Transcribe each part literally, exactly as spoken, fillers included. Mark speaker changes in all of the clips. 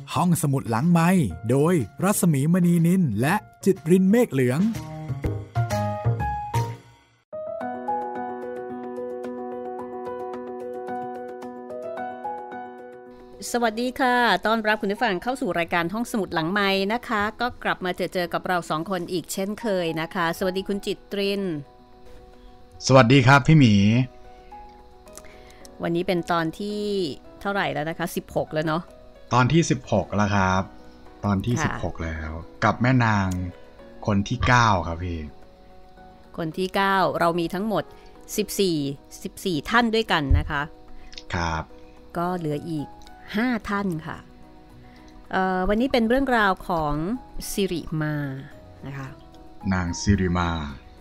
Speaker 1: ห้องสมุดหลังไมค์โดยรัศมีมณีนินและจิตรินเมฆเหลือง
Speaker 2: สวัสดีค่ะต้อนรับคุณผู้ฟังเข้าสู่รายการห้องสมุดหลังไมค์นะคะก็กลับมาเจอเจอกับเราสองคนอีกเช่นเคยนะคะสวัสดีคุณจิตริน
Speaker 3: สวัสดีครับพี่หมี
Speaker 2: วันนี้เป็นตอนที่เท่าไหร่แล้วนะคะสิบหกแล้วเนาะ
Speaker 3: ตอนที่สิบหกแล้วครับตอนที่สิบหกแล้วกับแม่นางคนที่เก้าครับพี่
Speaker 2: คนที่เก้าเรามีทั้งหมดสิบสี่ สิบสี่ท่านด้วยกันนะคะ
Speaker 3: ครับ
Speaker 2: ก็เหลืออีกห้าท่านค่ะวันนี้เป็นเรื่องราวของสิริมานะคะ
Speaker 3: นางสิริมา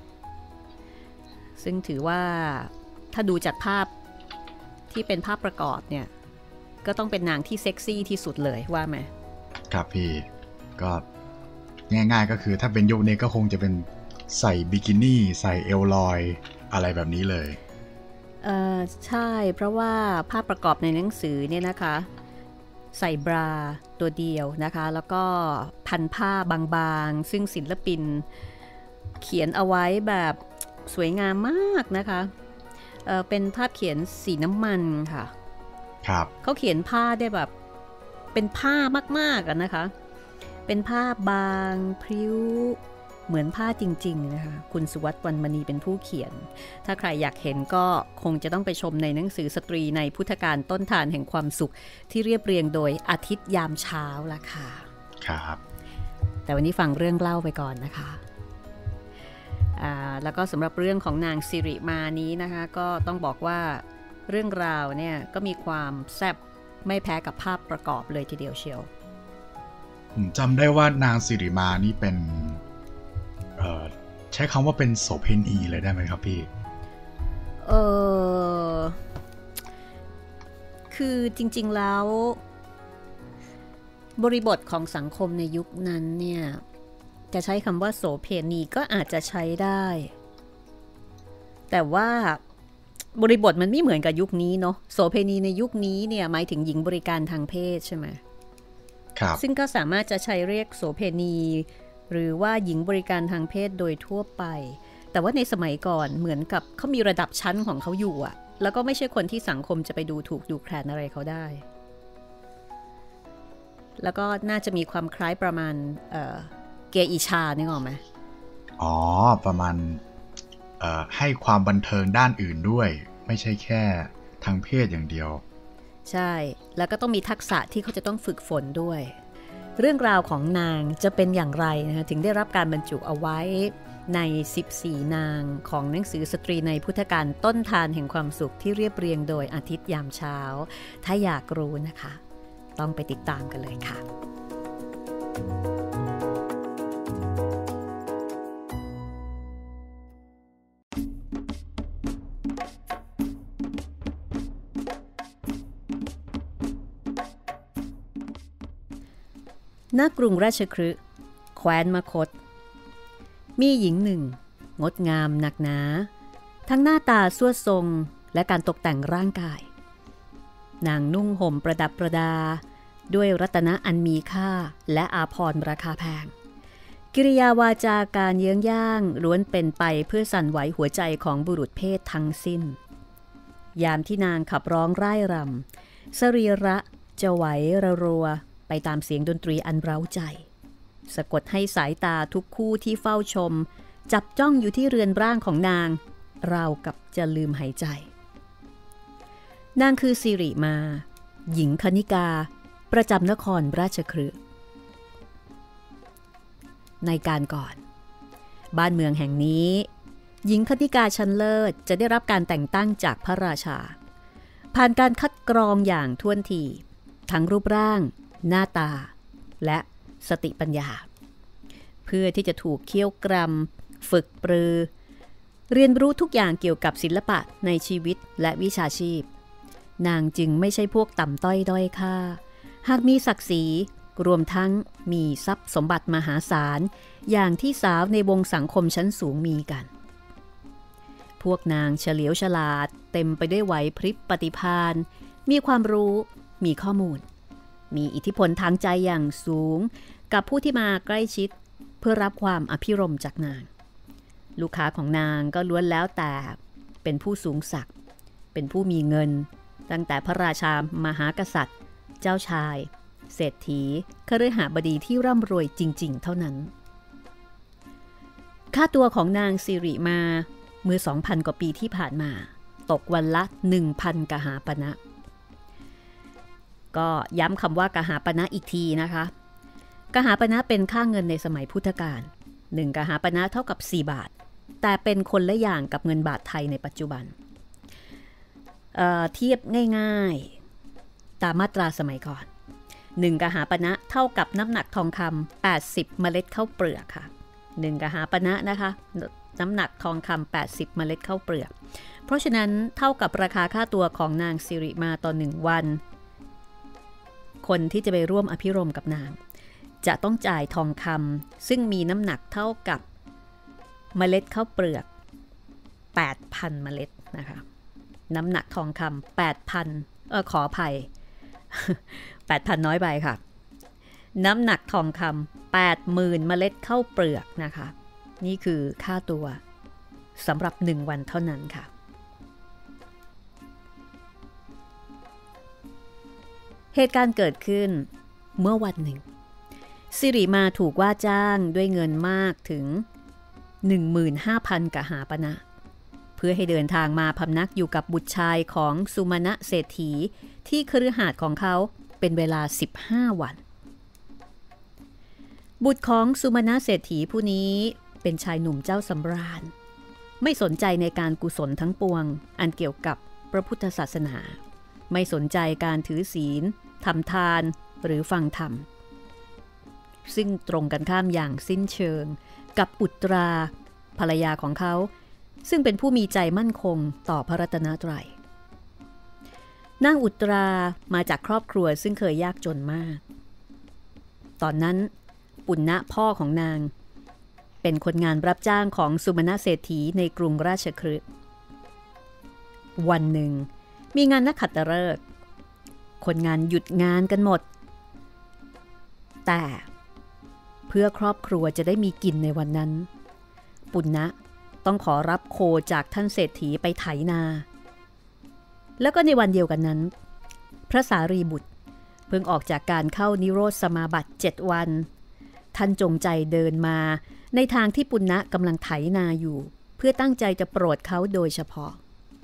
Speaker 2: ซึ่งถือว่าถ้าดูจากภาพที่เป็นภาพประกอบเนี่ยก็ต้องเป็นนางที่เซ็กซี่ที่สุดเลยว่าไหม
Speaker 3: ครับพี่ก็ง่ายๆก็คือถ้าเป็นยุคนี้ก็คงจะเป็นใส่บิกินี่ใส่เอลลอยอะไรแบบนี้เลย
Speaker 2: เออใช่เพราะว่าภาพประกอบในหนังสือเนี่ยนะคะใส่บราตัวเดียวนะคะแล้วก็พันผ้าบางๆซึ่งศิลปินเขียนเอาไว้แบบสวยงามมากนะคะเออเป็นภาพเขียนสีน้ำมันค่ะ
Speaker 3: ครับ
Speaker 2: เขาเขียนผ้าได้แบบเป็นผ้ามากๆกันนะคะเป็นผ้าบางพริ้วเหมือนผ้าจริงๆนะคะคุณสุวัฒน์ วรรณมณีเป็นผู้เขียนถ้าใครอยากเห็นก็คงจะต้องไปชมในหนังสือสตรีในพุทธกาลต้นทานแห่งความสุขที่เรียบเรียงโดยอาทิตย์ยามเช้าละค่ะ
Speaker 3: ครับ
Speaker 2: แต่วันนี้ฟังเรื่องเล่าไปก่อนนะคะอ่าแล้วก็สำหรับเรื่องของนางสิริมานี้นะคะก็ต้องบอกว่าเรื่องราวเนี่ยก็มีความแซ่บไม่แพ้กับภาพประกอบเลยทีเดียวเชียว
Speaker 3: ผมจำได้ว่านางสิริมานี่เป็นใช้คำว่าเป็นโสเภณีเลยได้ไหมครับพี่
Speaker 2: เออคือจริงๆแล้วบริบทของสังคมในยุคนั้นเนี่ยจะใช้คำว่าโสเภณีก็อาจจะใช้ได้แต่ว่าบริบทมันไม่เหมือนกับยุคนี้เนาะโสเภณีในยุคนี้เนี่ยหมายถึงหญิงบริการทางเพศใช่ไหม
Speaker 3: ครับ
Speaker 2: ซึ่งก็สามารถจะใช้เรียกโสเภณีหรือว่าหญิงบริการทางเพศโดยทั่วไปแต่ว่าในสมัยก่อนเหมือนกับเขามีระดับชั้นของเขาอยู่อะแล้วก็ไม่ใช่คนที่สังคมจะไปดูถูกดูแคลนอะไรเขาได้แล้วก็น่าจะมีความคล้ายประมาณเอ่อเกอิชานึกออกไหม
Speaker 3: อ๋อประมาณเอ่อให้ความบันเทิงด้านอื่นด้วยไม่ใช่แค่ทางเพศอย่างเดียว
Speaker 2: ใช่แล้วก็ต้องมีทักษะที่เขาจะต้องฝึกฝนด้วยเรื่องราวของนางจะเป็นอย่างไรนะคะถึงได้รับการบรรจุเอาไว้ในสิบสี่นางของหนังสือสตรีในพุทธกาลต้นทานแห่งความสุขที่เรียบเรียงโดยอาทิตย์ยามเช้าถ้าอยากรู้นะคะต้องไปติดตามกันเลยค่ะณ กรุงราชคฤห์แคว้นมคธมีหญิงหนึ่งงดงามหนักหนาทั้งหน้าตาสวดทรงและการตกแต่งร่างกายนางนุ่งห่มประดับประดาด้วยรัตนะอันมีค่าและอาภรณ์ราคาแพงกิริยาวาจาการเยื้องย่างล้วนเป็นไปเพื่อสั่นไหวหัวใจของบุรุษเพศทั้งสิ้นยามที่นางขับร้องร่ายรำสรีระจะไหวระรัวไปตามเสียงดนตรีอันเร้าใจสะกดให้สายตาทุกคู่ที่เฝ้าชมจับจ้องอยู่ที่เรือนร่างของนางราวกับจะลืมหายใจนางคือสิริมาหญิงคณิกาประจำนครราชคฤห์ในการก่อนบ้านเมืองแห่งนี้หญิงคณิกาชั้นเลิศจะได้รับการแต่งตั้งจากพระราชาผ่านการคัดกรองอย่างท่วนทีทั้งรูปร่างหน้าตาและสติปัญญาเพื่อที่จะถูกเคี่ยวกรำฝึกปรือเรียนรู้ทุกอย่างเกี่ยวกับศิลปะในชีวิตและวิชาชีพนางจึงไม่ใช่พวกต่ำต้อยด้อยค่าหากมีศักดิ์ศรีรวมทั้งมีทรัพย์สมบัติมหาศาลอย่างที่สาวในวงสังคมชั้นสูงมีกัน พวกนางเฉลียวฉลาดเต็มไปด้วยไหวพริบปฏิภาณมีความรู้มีข้อมูลมีอิทธิพลทางใจอย่างสูงกับผู้ที่มาใกล้ชิดเพื่อรับความอภิรมย์จากนางลูกค้าของนางก็ล้วนแล้วแต่เป็นผู้สูงศักดิ์เป็นผู้มีเงินตั้งแต่พระราชามหากษัตริย์เจ้าชายเศรษฐีคฤหบดีที่ร่ำรวยจริงๆเท่านั้นค่าตัวของนางสิริมาเมื่อ สองพัน กว่าปีที่ผ่านมาตกวันละ หนึ่งพัน กหาปณะก็ย้ำคำว่ากหาปณะอีกทีนะคะกหาปณะเป็นค่าเงินในสมัยพุทธกาลหนึ่งกหาปณะเท่ากับสี่บาทแต่เป็นคนละอย่างกับเงินบาทไทยในปัจจุบัน เอ่อ เทียบง่ายๆตามมาตราสมัยก่อนหนึ่งกหาปณะเท่ากับน้ำหนักทองคำแปดสิบเมล็ดข้าวเปลือกค่ะหนึ่งกหาปณะนะคะน้ำหนักทองคำแปดสิบเมล็ดข้าวเปลือกเพราะฉะนั้นเท่ากับราคาค่าตัวของนางสิริมาต่อหนึ่งวันคนที่จะไปร่วมอภิรมย์กับนางจะต้องจ่ายทองคำซึ่งมีน้ำหนักเท่ากับเมล็ดข้าวเปลือก แปดพัน เมล็ดนะคะน้ำหนักทองคำ แปดพัน เออขออภัย แปดพัน น้อยไปค่ะน้ำหนักทองคำ แปดหมื่น เมล็ดข้าวเปลือกนะคะนี่คือค่าตัวสำหรับหนึ่งวันเท่านั้นค่ะเหตุการณ์เกิดขึ้นเมื่อวันหนึ่งสิริมาถูกว่าจ้างด้วยเงินมากถึง หนึ่งหมื่นห้าพัน กหาปณะเพื่อให้เดินทางมาพำนักอยู่กับบุตรชายของสุมาณะเศรษฐีที่คฤหาสน์ของเขาเป็นเวลาสิบห้าวันบุตรของสุมาณะเศรษฐีผู้นี้เป็นชายหนุ่มเจ้าสำราญไม่สนใจในการกุศลทั้งปวงอันเกี่ยวกับพระพุทธศาสนาไม่สนใจการถือศีลทำทานหรือฟังธรรมซึ่งตรงกันข้ามอย่างสิ้นเชิงกับอุตราภรรยาของเขาซึ่งเป็นผู้มีใจมั่นคงต่อพระรัตนตรัยนางอุตรามาจากครอบครัวซึ่งเคยยากจนมากตอนนั้นปุณณะพ่อของนางเป็นคนงานรับจ้างของสุมาณะเศรษฐีในกรุงราชคฤห์วันหนึ่งมีงานนักขัตฤกษ์คนงานหยุดงานกันหมดแต่เพื่อครอบครัวจะได้มีกินในวันนั้นปุณณะต้องขอรับโคจากท่านเศรษฐีไปไถนาแล้วก็ในวันเดียวกันนั้นพระสารีบุตรเพิ่งออกจากการเข้านิโรธสมาบัติเจ็ดวันท่านจงใจเดินมาในทางที่ปุณณะกำลังไถนาอยู่เพื่อตั้งใจจะโปรดเขาโดยเฉพาะ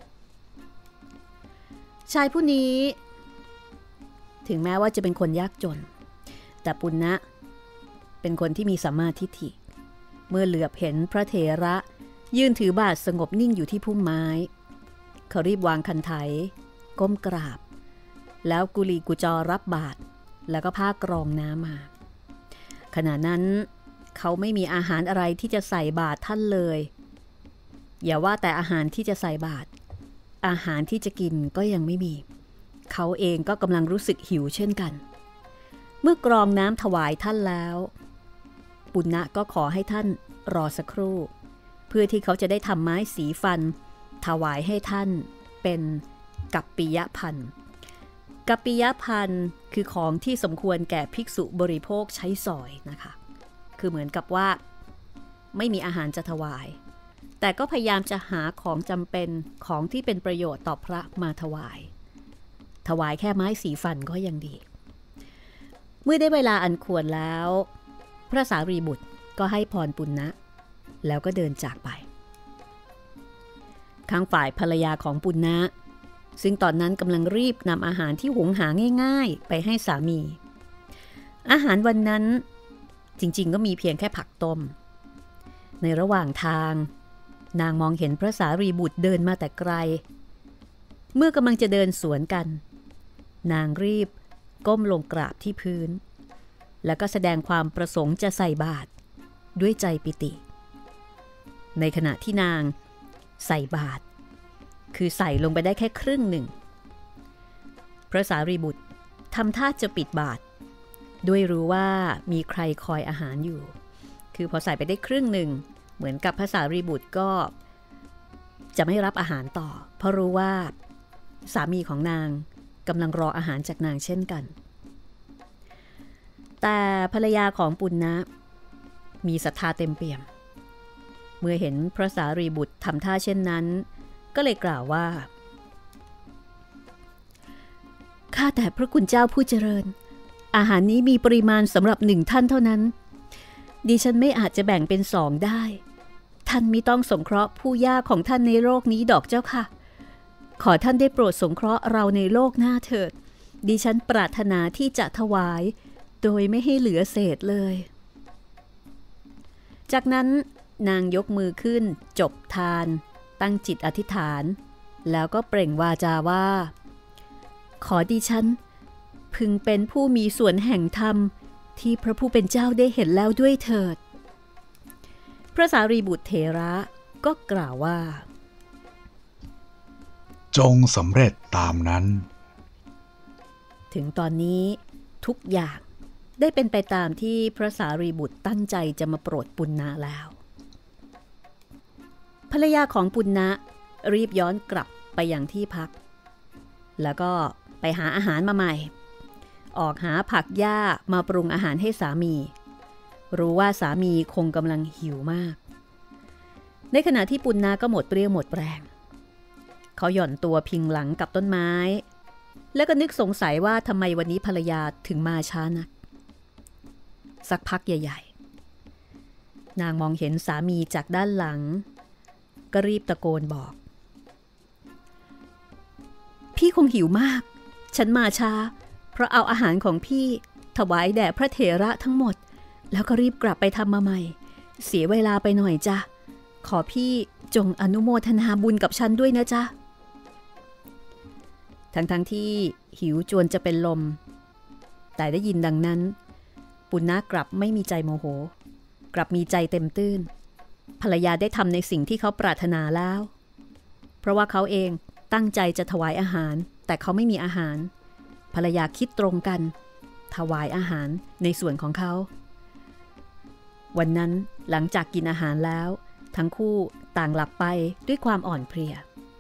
Speaker 2: ชายผู้นี้ถึงแม้ว่าจะเป็นคนยากจนแต่ปุณณะเป็นคนที่มีสัมมาทิฏฐิเมื่อเหลือบเห็นพระเถระยืนถือบาทสงบนิ่งอยู่ที่พุ่มไม้เขารีบวางคันไถก้มกราบแล้วกุลีกุจอรับบาทแล้วก็ผ้ากรองน้ำมาขณะนั้นเขาไม่มีอาหารอะไรที่จะใส่บาตรท่านเลยอย่าว่าแต่อาหารที่จะใส่บาตรอาหารที่จะกินก็ยังไม่มีเขาเองก็กำลังรู้สึกหิวเช่นกันเมื่อกรองน้ำถวายท่านแล้วปุณณะก็ขอให้ท่านรอสักครู่เพื่อที่เขาจะได้ทำไม้สีฟันถวายให้ท่านเป็นกัปปิยพันธ์กัปปิยพันธ์คือของที่สมควรแก่ภิกษุบริโภคใช้สอยนะคะคือเหมือนกับว่าไม่มีอาหารจะถวายแต่ก็พยายามจะหาของจำเป็นของที่เป็นประโยชน์ต่อพระมาถวายถวายแค่ไม้สีฟันก็ยังดีเมื่อได้เวลาอันควรแล้วพระสารีบุตรก็ให้พรปุณณะแล้วก็เดินจากไปข้างฝ่ายภรรยาของปุณณะซึ่งตอนนั้นกำลังรีบนำอาหารที่หุงหาง่ายๆไปให้สามีอาหารวันนั้นจริงๆก็มีเพียงแค่ผักต้มในระหว่างทางนางมองเห็นพระสารีบุตรเดินมาแต่ไกลเมื่อกำลังจะเดินสวนกันนางรีบก้มลงกราบที่พื้นแล้วก็แสดงความประสงค์จะใส่บาตรด้วยใจปิติในขณะที่นางใส่บาตรคือใส่ลงไปได้แค่ครึ่งหนึ่งพระสารีบุตรทำท่าจะปิดบาตรด้วยรู้ว่ามีใครคอยอาหารอยู่คือพอใส่ไปได้ครึ่งหนึ่งเหมือนกับพระสารีบุตรก็จะไม่รับอาหารต่อเพราะรู้ว่าสามีของนางกำลังรออาหารจากนางเช่นกันแต่ภรรยาของปุณณะมีศรัทธาเต็มเปี่ยมเมื่อเห็นพระสารีบุตรทำท่าเช่นนั้นก็เลยกล่าวว่าข้าแต่พระคุณเจ้าผู้เจริญอาหารนี้มีปริมาณสำหรับหนึ่งท่านเท่านั้นดิฉันไม่อาจจะแบ่งเป็นสองได้ท่านมิต้องสงเคราะห์ผู้ยากของท่านในโลกนี้ดอกเจ้าค่ะขอท่านได้โปรดสงเคราะห์เราในโลกหน้าเถิดดิฉันปรารถนาที่จะถวายโดยไม่ให้เหลือเศษเลยจากนั้นนางยกมือขึ้นจบทานตั้งจิตอธิษฐานแล้วก็เปล่งวาจาว่าขอดิฉันพึงเป็นผู้มีส่วนแห่งธรรมที่พระผู้เป็นเจ้าได้เห็นแล้วด้วยเถิดพระสารีบุตรเถระก็กล่าวว่า
Speaker 3: จงสำเร็จตามนั้น
Speaker 2: ถึงตอนนี้ทุกอย่างได้เป็นไปตามที่พระสารีบุตรตั้งใจจะมาโปรดปุณณะแล้วภรรยาของปุณณะรีบย้อนกลับไปยังที่พักแล้วก็ไปหาอาหารมาใหม่ออกหาผักหญ้ามาปรุงอาหารให้สามีรู้ว่าสามีคงกำลังหิวมากในขณะที่ปุณณะก็หมดเปรี้ยวหมดแรงเขาหย่อนตัวพิงหลังกับต้นไม้แล้วก็นึกสงสัยว่าทำไมวันนี้ภรรยาถึงมาช้านักสักพักใหญ่ๆนางมองเห็นสามีจากด้านหลังก็รีบตะโกนบอกพี่คงหิวมากฉันมาช้าเพราะเอาอาหารของพี่ถวายแด่พระเถระทั้งหมดแล้วก็รีบกลับไปทำมาใหม่เสียเวลาไปหน่อยจ้ะขอพี่จงอนุโมทนาบุญกับฉันด้วยนะจ๊ะทั้งๆ ท, ที่หิวจวนจะเป็นลมแต่ได้ยินดังนั้นปุณณะกลับไม่มีใจโมโหกลับมีใจเต็มตื้นภรรยาได้ทำในสิ่งที่เขาปรารถนาแล้วเพราะว่าเขาเองตั้งใจจะถวายอาหารแต่เขาไม่มีอาหารภรรยาคิดตรงกันถวายอาหารในส่วนของเขาวันนั้นหลังจากกินอาหารแล้วทั้งคู่ต่างหลับไปด้วยความอ่อนเพลีย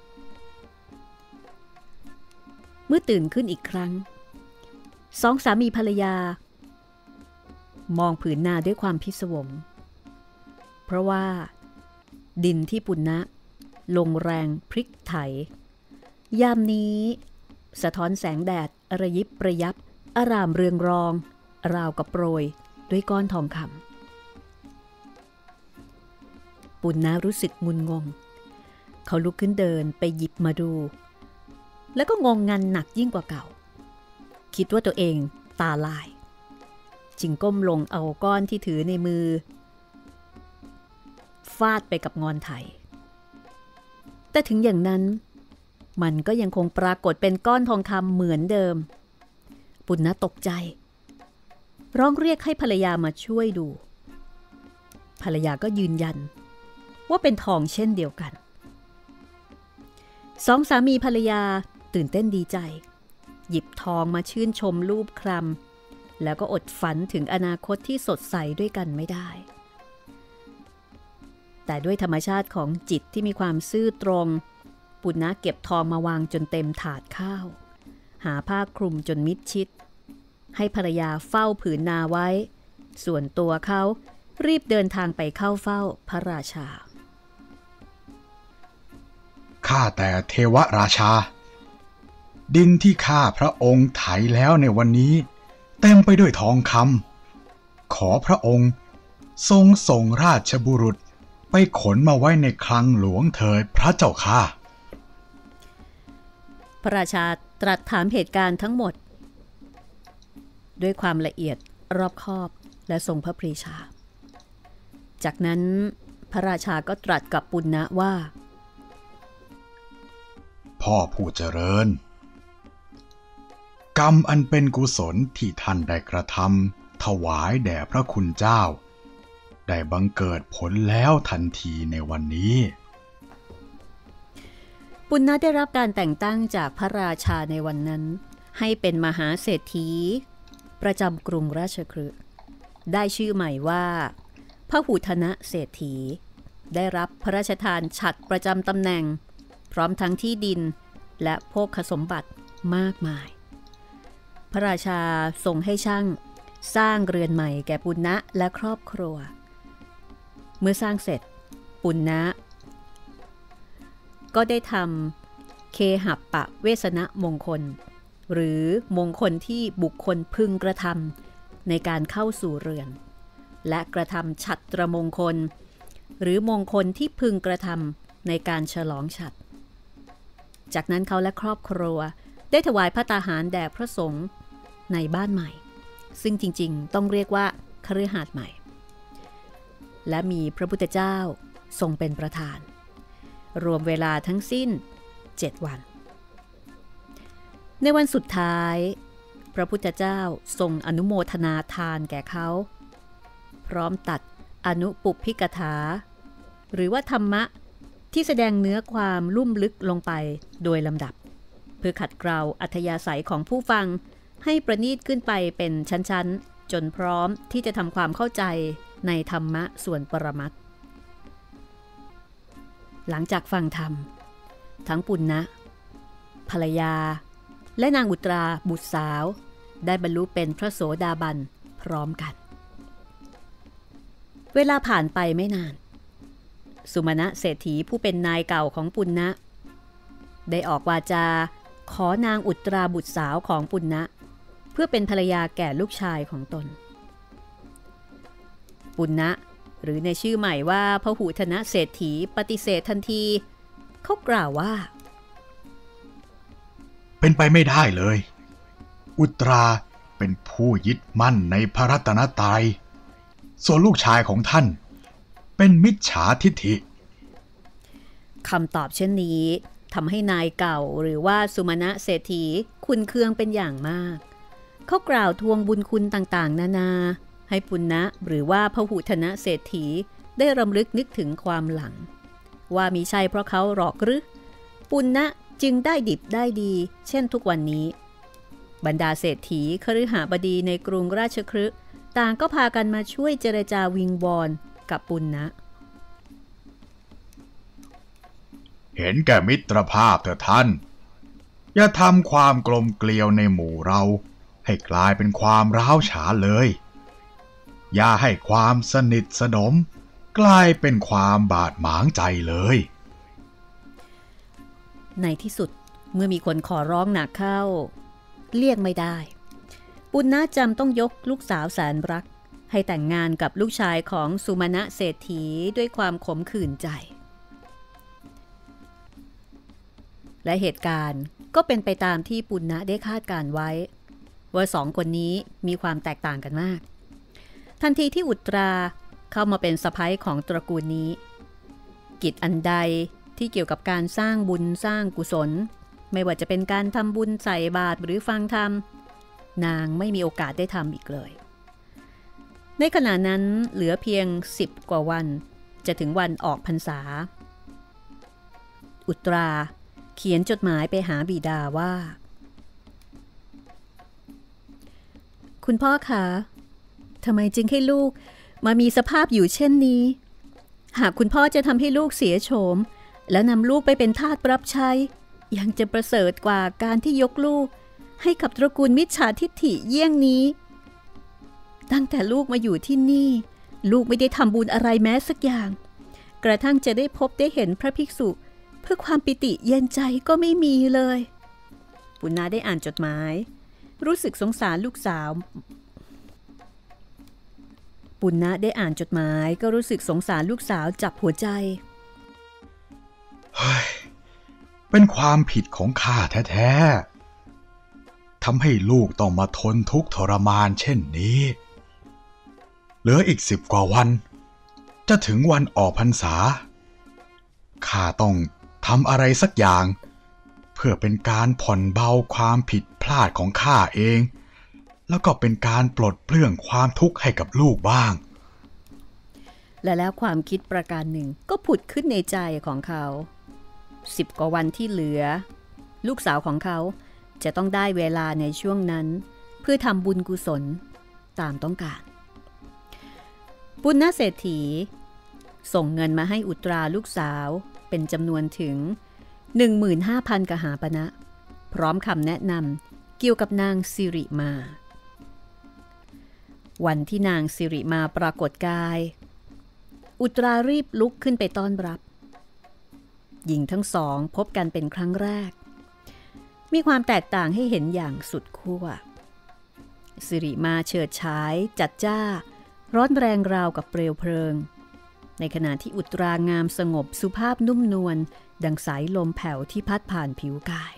Speaker 2: เมื่อตื่นขึ้นอีกครั้งสองสามีภรรยามองผืนนาด้วยความพิศวงเพราะว่าดินที่ปุณณะลงแรงพลิกไถยามนี้สะท้อนแสงแดดระยิบระยับอารามเรืองรองราวกับโปรยด้วยก้อนทองคำปุณณะรู้สึกงุนงงเขาลุกขึ้นเดินไปหยิบมาดูแล้วก็งงงันหนักยิ่งกว่าเก่าคิดว่าตัวเองตาลายจึงก้มลงเอาก้อนที่ถือในมือฟาดไปกับงอนไถแต่ถึงอย่างนั้นมันก็ยังคงปรากฏเป็นก้อนทองคำเหมือนเดิมปุณณะตกใจร้องเรียกให้ภรรยามาช่วยดูภรรยาก็ยืนยันว่าเป็นทองเช่นเดียวกันสองสามีภรรยาตื่นเต้นดีใจหยิบทองมาชื่นชมรูปคลำแล้วก็อดฝันถึงอนาคตที่สดใสด้วยกันไม่ได้แต่ด้วยธรรมชาติของจิตที่มีความซื่อตรงปุณณะเก็บทองมาวางจนเต็มถาดข้าวหาผ้าคลุมจนมิดชิดให้ภรรยาเฝ้าผืนนาไว้ส่วนตัวเขารีบเดินทางไปเข้าเฝ้าพระราชา
Speaker 3: ข้าแต่เทวราชาดินที่ข้าพระองค์ไถแล้วในวันนี้เต็มไปด้วยทองคำขอพระองค์ทรงส่งราชบุรุษไปขนมาไว้ในคลังหลวงเถิดพระเจ้าค่ะ
Speaker 2: พระราชาตรัสถามเหตุการณ์ทั้งหมดด้วยความละเอียดรอบคอบและทรงพระปรีชาจากนั้นพระราชาก็ตรัสกับปุณณะว่า
Speaker 3: พ่อผู้เจริญกรรมอันเป็นกุศลที่ท่านได้กระทำถวายแด่พระคุณเจ้าได้บังเกิดผลแล้วทันทีในวันนี้
Speaker 2: ปุณณะได้รับการแต่งตั้งจากพระราชาในวันนั้นให้เป็นมหาเศรษฐีประจำกรุงราชคฤห์ได้ชื่อใหม่ว่าพหุธนะเศรษฐีได้รับพระราชทานฉัตรประจำตำแหน่งพร้อมทั้งที่ดินและโภคสมบัติมากมายพระราชาทรงให้ช่างสร้างเรือนใหม่แก่ปุณณะและครอบครัวเมื่อสร้างเสร็จปุณณะก็ได้ทำเคหัปปะเวสนมงคลหรือมงคลที่บุคคลพึงกระทำในการเข้าสู่เรือนและกระทำฉัตรมงคลหรือมงคลที่พึงกระทำในการฉลองฉัตรจากนั้นเขาและครอบครัวได้ถวายภัตตาหารแด่พระสงฆ์ในบ้านใหม่ซึ่งจริงๆต้องเรียกว่าคฤหาสน์ใหม่และมีพระพุทธเจ้าทรงเป็นประธานรวมเวลาทั้งสิ้นเจ็ดวันในวันสุดท้ายพระพุทธเจ้าทรงอนุโมทนาทานแก่เขาพร้อมตัดอนุปุพพิกถาหรือว่าธรรมะที่แสดงเนื้อความลุ่มลึกลงไปโดยลำดับเพื่อขัดเกลาอัธยาศัยของผู้ฟังให้ประณีตขึ้นไปเป็นชั้นๆจนพร้อมที่จะทำความเข้าใจในธรรมะส่วนปรมัตถ์หลังจากฟังธรรมทั้งปุณณะภรรยาและนางอุตราบุตรสาวได้บรรลุเป็นพระโสดาบันพร้อมกันเวลาผ่านไปไม่นานสุมาณะเศรษฐีผู้เป็นนายเก่าของปุณณะได้ออกวาจาขอนางอุตราบุตรสาวของปุณณะเพื่อเป็นภรรยาแก่ลูกชายของตนปุณณะหรือในชื่อใหม่ว่าพหุธนะเศรษฐีปฏิเสธทันทีเขากล่าวว่า
Speaker 3: เป็นไปไม่ได้เลยอุตราเป็นผู้ยึดมั่นในพระรัตนตรัยส่วนลูกชายของท่านเป็นมิจฉาทิฐิ
Speaker 2: คำตอบเช่นนี้ทำให้นายเก่าหรือว่าสุมาณะเศรษฐีขุ่นเคืองเป็นอย่างมากเขากล่าวทวงบุญคุณต่างๆนานาให้ปุณณะหรือว่าพหุธนะเศรษฐีได้รำลึกนึกถึงความหลังว่ามิใช่เพราะเขาหรอกหรือปุณณะจึงได้ดิบได้ดีเช่นทุกวันนี้บรรดาเศรษฐีคฤหบดีในกรุงราชคฤห์ต่างก็พากันมาช่วยเจรจาวิงวอนกับปุณณะ
Speaker 3: เห็นแก่มิตรภาพเถอะท่านอย่าทำความกลมเกลียวในหมู่เราให้กลายเป็นความร้าวฉานเลยอย่าให้ความสนิทสนมกลายเป็นความบาดหมางใจเลย
Speaker 2: ในที่สุดเมื่อมีคนขอร้องหนักเข้าเลี่ยงไม่ได้ปุณณะจำต้องยกลูกสาวแสนรักให้แต่งงานกับลูกชายของสุมาณะเศรษฐีด้วยความขมขื่นใจและเหตุการณ์ก็เป็นไปตามที่ปุณณะได้คาดการไว้ว่าสองคนนี้มีความแตกต่างกันมากทันทีที่อุตราเข้ามาเป็นสะใภ้ของตระกูลนี้กิจอันใดที่เกี่ยวกับการสร้างบุญสร้างกุศลไม่ว่าจะเป็นการทำบุญใส่บาตรหรือฟังธรรมนางไม่มีโอกาสได้ทำอีกเลยในขณะนั้นเหลือเพียงสิบกว่าวันจะถึงวันออกพรรษาอุตราเขียนจดหมายไปหาบิดาว่าคุณพ่อคะทำไมจึงให้ลูกมามีสภาพอยู่เช่นนี้หากคุณพ่อจะทำให้ลูกเสียโฉมแล้วนำลูกไปเป็นทาสรับใช้ยังจะประเสริฐกว่าการที่ยกลูกให้กับตระกูลมิจฉาทิฐิเยี่ยงนี้ตั้งแต่ลูกมาอยู่ที่นี่ลูกไม่ได้ทำบุญอะไรแม้สักอย่างกระทั่งจะได้พบได้เห็นพระภิกษุเพื่อความปิติเย็นใจก็ไม่มีเลยปุณณะได้อ่านจดหมายรู้สึกสงสารลูกสาวปุณณะได้อ่านจดหมายก็รู้สึกสงสารลูกสาวจับหัวใจ
Speaker 3: เฮ้ยเป็นความผิดของข้าแท้ๆทำให้ลูกต้องมาทนทุกข์ทรมานเช่นนี้เหลืออีกสิบกว่าวันจะถึงวันออกพรรษาข้าต้องทำอะไรสักอย่างเพื่อเป็นการผ่อนเบาความผิดพลาดของข้าเองแล้วก็เป็นการปลดเปลื้องความทุกข์ให้กับลูกบ้าง
Speaker 2: และแล้วความคิดประการหนึ่งก็ผุดขึ้นในใจของเขาสิบกว่าวันที่เหลือลูกสาวของเขาจะต้องได้เวลาในช่วงนั้นเพื่อทำบุญกุศลตามต้องการปุณณเศรษฐีส่งเงินมาให้อุตราลูกสาวเป็นจำนวนถึง หนึ่งหมื่นห้าพัน กหาปณะพร้อมคำแนะนำเกี่ยวกับนางสิริมาวันที่นางสิริมาปรากฏกายอุตรารีบลุกขึ้นไปต้อนรับหญิงทั้งสองพบกันเป็นครั้งแรกมีความแตกต่างให้เห็นอย่างสุดขั้วสิริมาเฉิดฉายจัดจ้าร้อนแรงราวกับเปลวเพลิงในขณะที่อุตรางามสงบสุภาพนุ่มนวลดังสายลมแผ่วที่พัดผ่านผิวกาย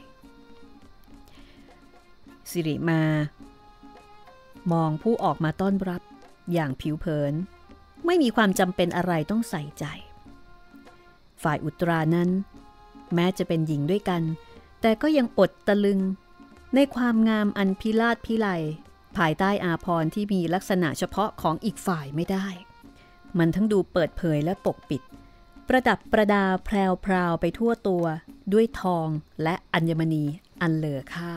Speaker 2: สิริมามองผู้ออกมาต้อนรับอย่างผิวเผินไม่มีความจำเป็นอะไรต้องใส่ใจฝ่ายอุตรานั้นแม้จะเป็นหญิงด้วยกันแต่ก็ยังอดตะลึงในความงามอันพิราศพิไลภายใต้อาภรณ์ที่มีลักษณะเฉพาะของอีกฝ่ายไม่ได้มันทั้งดูเปิดเผยและปกปิดประดับประดาแพรวพราวไปทั่วตัวด้วยทองและอัญมณีอันเลอค่า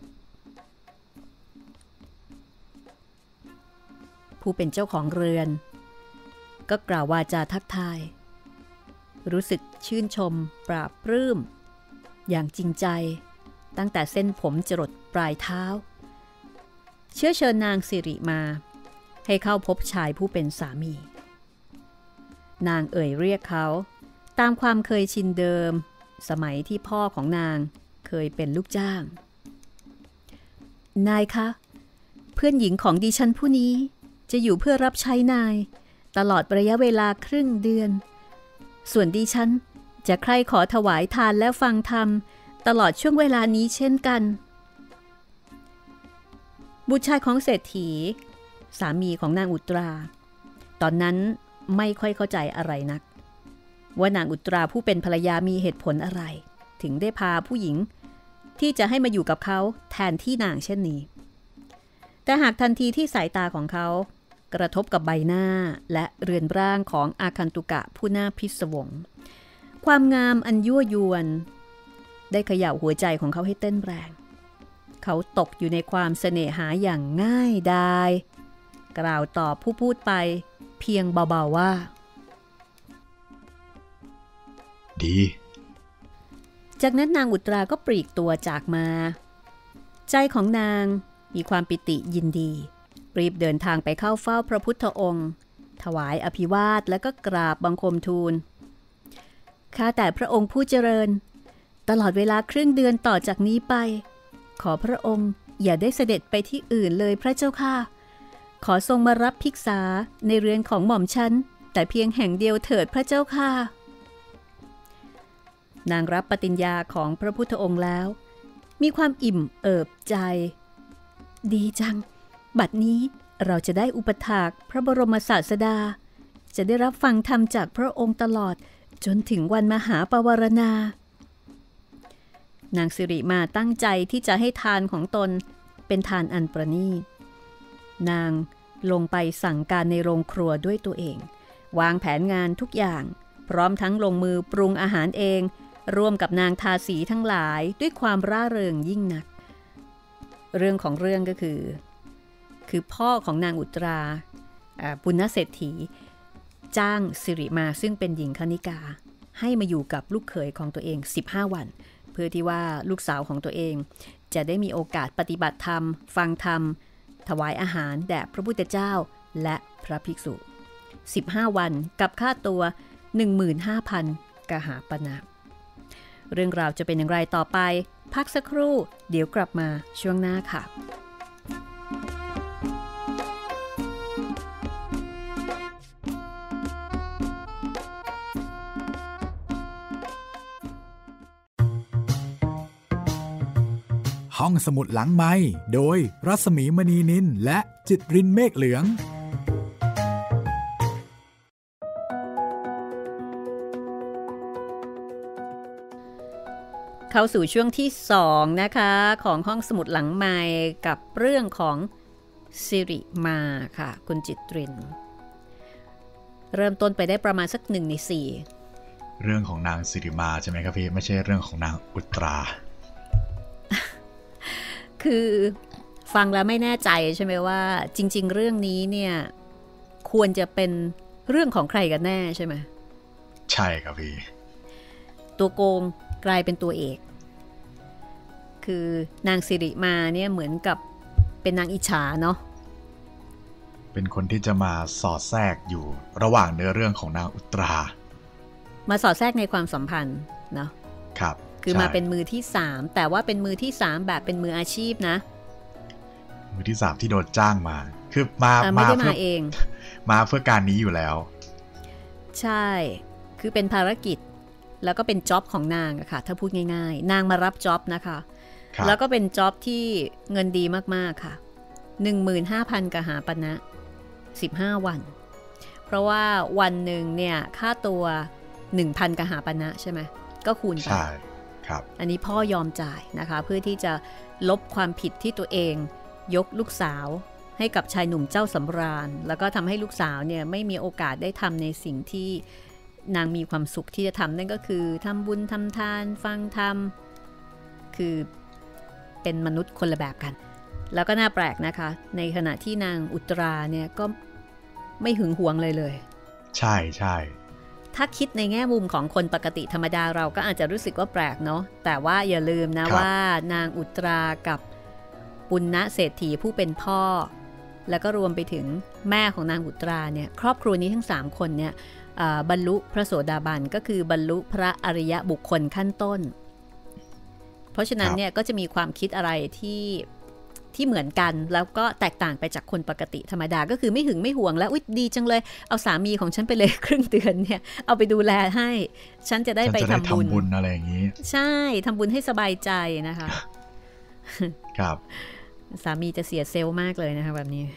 Speaker 2: ผู้เป็นเจ้าของเรือนก็กล่าววาจาทักทายรู้สึกชื่นชมปราบปลื้มอย่างจริงใจตั้งแต่เส้นผมจรดปลายเท้าเชื้อเชิญนางสิริมาให้เข้าพบชายผู้เป็นสามีนางเอ่ยเรียกเขาตามความเคยชินเดิมสมัยที่พ่อของนางเคยเป็นลูกจ้างนายคะเพื่อนหญิงของดิฉันผู้นี้จะอยู่เพื่อรับใช้นายตลอดระยะเวลาครึ่งเดือนส่วนดิฉันจะใคร่ขอถวายทานและฟังธรรมตลอดช่วงเวลานี้เช่นกันบุตรชายของเศรษฐีสามีของนางอุตราตอนนั้นไม่ค่อยเข้าใจอะไรนักว่านางอุตราผู้เป็นภรรยามีเหตุผลอะไรถึงได้พาผู้หญิงที่จะให้มาอยู่กับเขาแทนที่นางเช่นนี้แต่หากทันทีที่สายตาของเขากระทบกับใบหน้าและเรือนร่างของอาคันตุกะผู้น่าพิศวงความงามอันยั่วยวนได้เขย่าหัวใจของเขาให้เต้นแรงเขาตกอยู่ในความเสน่หาอย่างง่ายดายกล่าวตอบผู้พูดไปเพียงเบาๆว่า
Speaker 3: ดี
Speaker 2: จากนั้นนางอุตราก็ปลีกตัวจากมาใจของนางมีความปิติยินดีรีบเดินทางไปเข้าเฝ้าพระพุทธองค์ถวายอภิวาทและก็กราบบังคมทูลข้าแต่พระองค์ผู้เจริญตลอดเวลาครึ่งเดือนต่อจากนี้ไปขอพระองค์อย่าได้เสด็จไปที่อื่นเลยพระเจ้าค่ะขอทรงมารับภิกษาในเรือนของหม่อมฉันแต่เพียงแห่งเดียวเถิดพระเจ้าค่ะนางรับปฏิญญาของพระพุทธองค์แล้วมีความอิ่มเอิบใจดีจังบัดนี้เราจะได้อุปถากพระบรมศาสดาจะได้รับฟังธรรมจากพระองค์ตลอดจนถึงวันมหาปวารณานางสิริมาตั้งใจที่จะให้ทานของตนเป็นทานอันประณีตนางลงไปสั่งการในโรงครัวด้วยตัวเองวางแผนงานทุกอย่างพร้อมทั้งลงมือปรุงอาหารเองร่วมกับนางทาสีทั้งหลายด้วยความร่าเริงยิ่งนักเรื่องของเรื่องก็คือคือพ่อของนางอุตราปุณณเศรษฐีจ้างสิริมาซึ่งเป็นหญิงคณิกาให้มาอยู่กับลูกเขยของตัวเองสิบห้าวันเพื่อที่ว่าลูกสาวของตัวเองจะได้มีโอกาสปฏิบัติธรรมฟังธรรมถวายอาหารแด่พระพุทธเจ้าและพระภิกษุสิบห้าวันกับค่าตัว หนึ่งหมื่นห้าพัน กหาปณะเรื่องราวจะเป็นอย่างไรต่อไปพักสักครู่เดี๋ยวกลับมาช่วงหน้าค่ะ
Speaker 1: ห้องสมุดหลังไมค์โดยรัศมีมณีนินและจิตรินเมฆเหลือง
Speaker 2: เข้าสู่ช่วงที่สองนะคะของห้องสมุดหลังไมค์กับเรื่องของสิริมาค่ะคุณจิตรินเริ่มต้นไปได้ประมาณสักหนึ่งในสี่
Speaker 3: เรื่องของนางสิริมาใช่ไหมครับพี่ไม่ใช่เรื่องของนางอุตรา
Speaker 2: คือฟังแล้วไม่แน่ใจใช่ไหมว่าจริงๆเรื่องนี้เนี่ยควรจะเป็นเรื่องของใครกันแน่ใช่ไหม
Speaker 3: ใช่ครับพี่
Speaker 2: ตัวโกงกลายเป็นตัวเอกคือนางสิริมาเนี่ยเหมือนกับเป็นนางอิจฉาเนาะ
Speaker 3: เป็นคนที่จะมาสอดแทรกอยู่ระหว่างเนื้อเรื่องของนางอุตรา
Speaker 2: มาสอดแทรกในความสัมพันธ์เนาะ
Speaker 3: ครับ
Speaker 2: คือมาเป็นมือที่สามแต่ว่าเป็นมือที่สามแบบเป็นมืออาชีพนะ
Speaker 3: มือที่สามที่โดนจ้างมาคือมา
Speaker 2: ไม่ได้มาเอง
Speaker 3: มาเพื่อการนี้อยู่แล้ว
Speaker 2: ใช่คือเป็นภารกิจแล้วก็เป็นจ็อบของนางอะค่ะถ้าพูดง่ายๆนางมารับจ็อบนะคะแล้วก็เป็นจ็อบที่เงินดีมากๆค่ะ หนึ่งหมื่นห้าพัน กหาปณะสิบห้าวันเพราะว่าวันหนึ่งเนี่ยค่าตัว หนึ่งพัน กหาปณะใช่ไหมก็คูณไป
Speaker 3: ใช่ครับ
Speaker 2: อันนี้พ่อยอมจ่ายนะคะเพื่อที่จะลบความผิดที่ตัวเองยกลูกสาวให้กับชายหนุ่มเจ้าสำราญแล้วก็ทำให้ลูกสาวเนี่ยไม่มีโอกาสได้ทำในสิ่งที่นางมีความสุขที่จะทำนั่นก็คือทำบุญทำทานฟังธรรมคือเป็นมนุษย์คนละแบบกันแล้วก็น่าแปลกนะคะในขณะที่นางอุตราเนี่ยก็ไม่หึงหวงเลยเลย
Speaker 3: ใช่ใช่
Speaker 2: ถ้าคิดในแง่มุมของคนปกติธรรมดาเราก็อาจจะรู้สึกว่าแปลกเนาะแต่ว่าอย่าลืมนะว่านางอุตรากับปุณณเศรษฐีผู้เป็นพ่อแล้วก็รวมไปถึงแม่ของนางอุตราเนี่ยครอบครัวนี้ทั้งสามคนเนี่ยบรรลุพระโสดาบันก็คือบรรลุพระอริยบุคคลขั้นต้นเพราะฉะนั้นเนี่ยก็จะมีความคิดอะไรที่ที่เหมือนกันแล้วก็แตกต่างไปจากคนปกติธรรมดาก็คือไม่หึงไม่หวงแล้วอุ๊ยดีจังเลยเอาสามีของฉันไปเลยครึ่งเดือนเนี่ยเอาไปดูแลให้ฉันจะได้ไปทำบุญ
Speaker 3: บุญอะไรอย่างนี้
Speaker 2: ใช่ทำบุญให้สบายใจนะคะ
Speaker 3: ครับ
Speaker 2: สามีจะเสียเซลล์มากเลยนะคะแบบนี้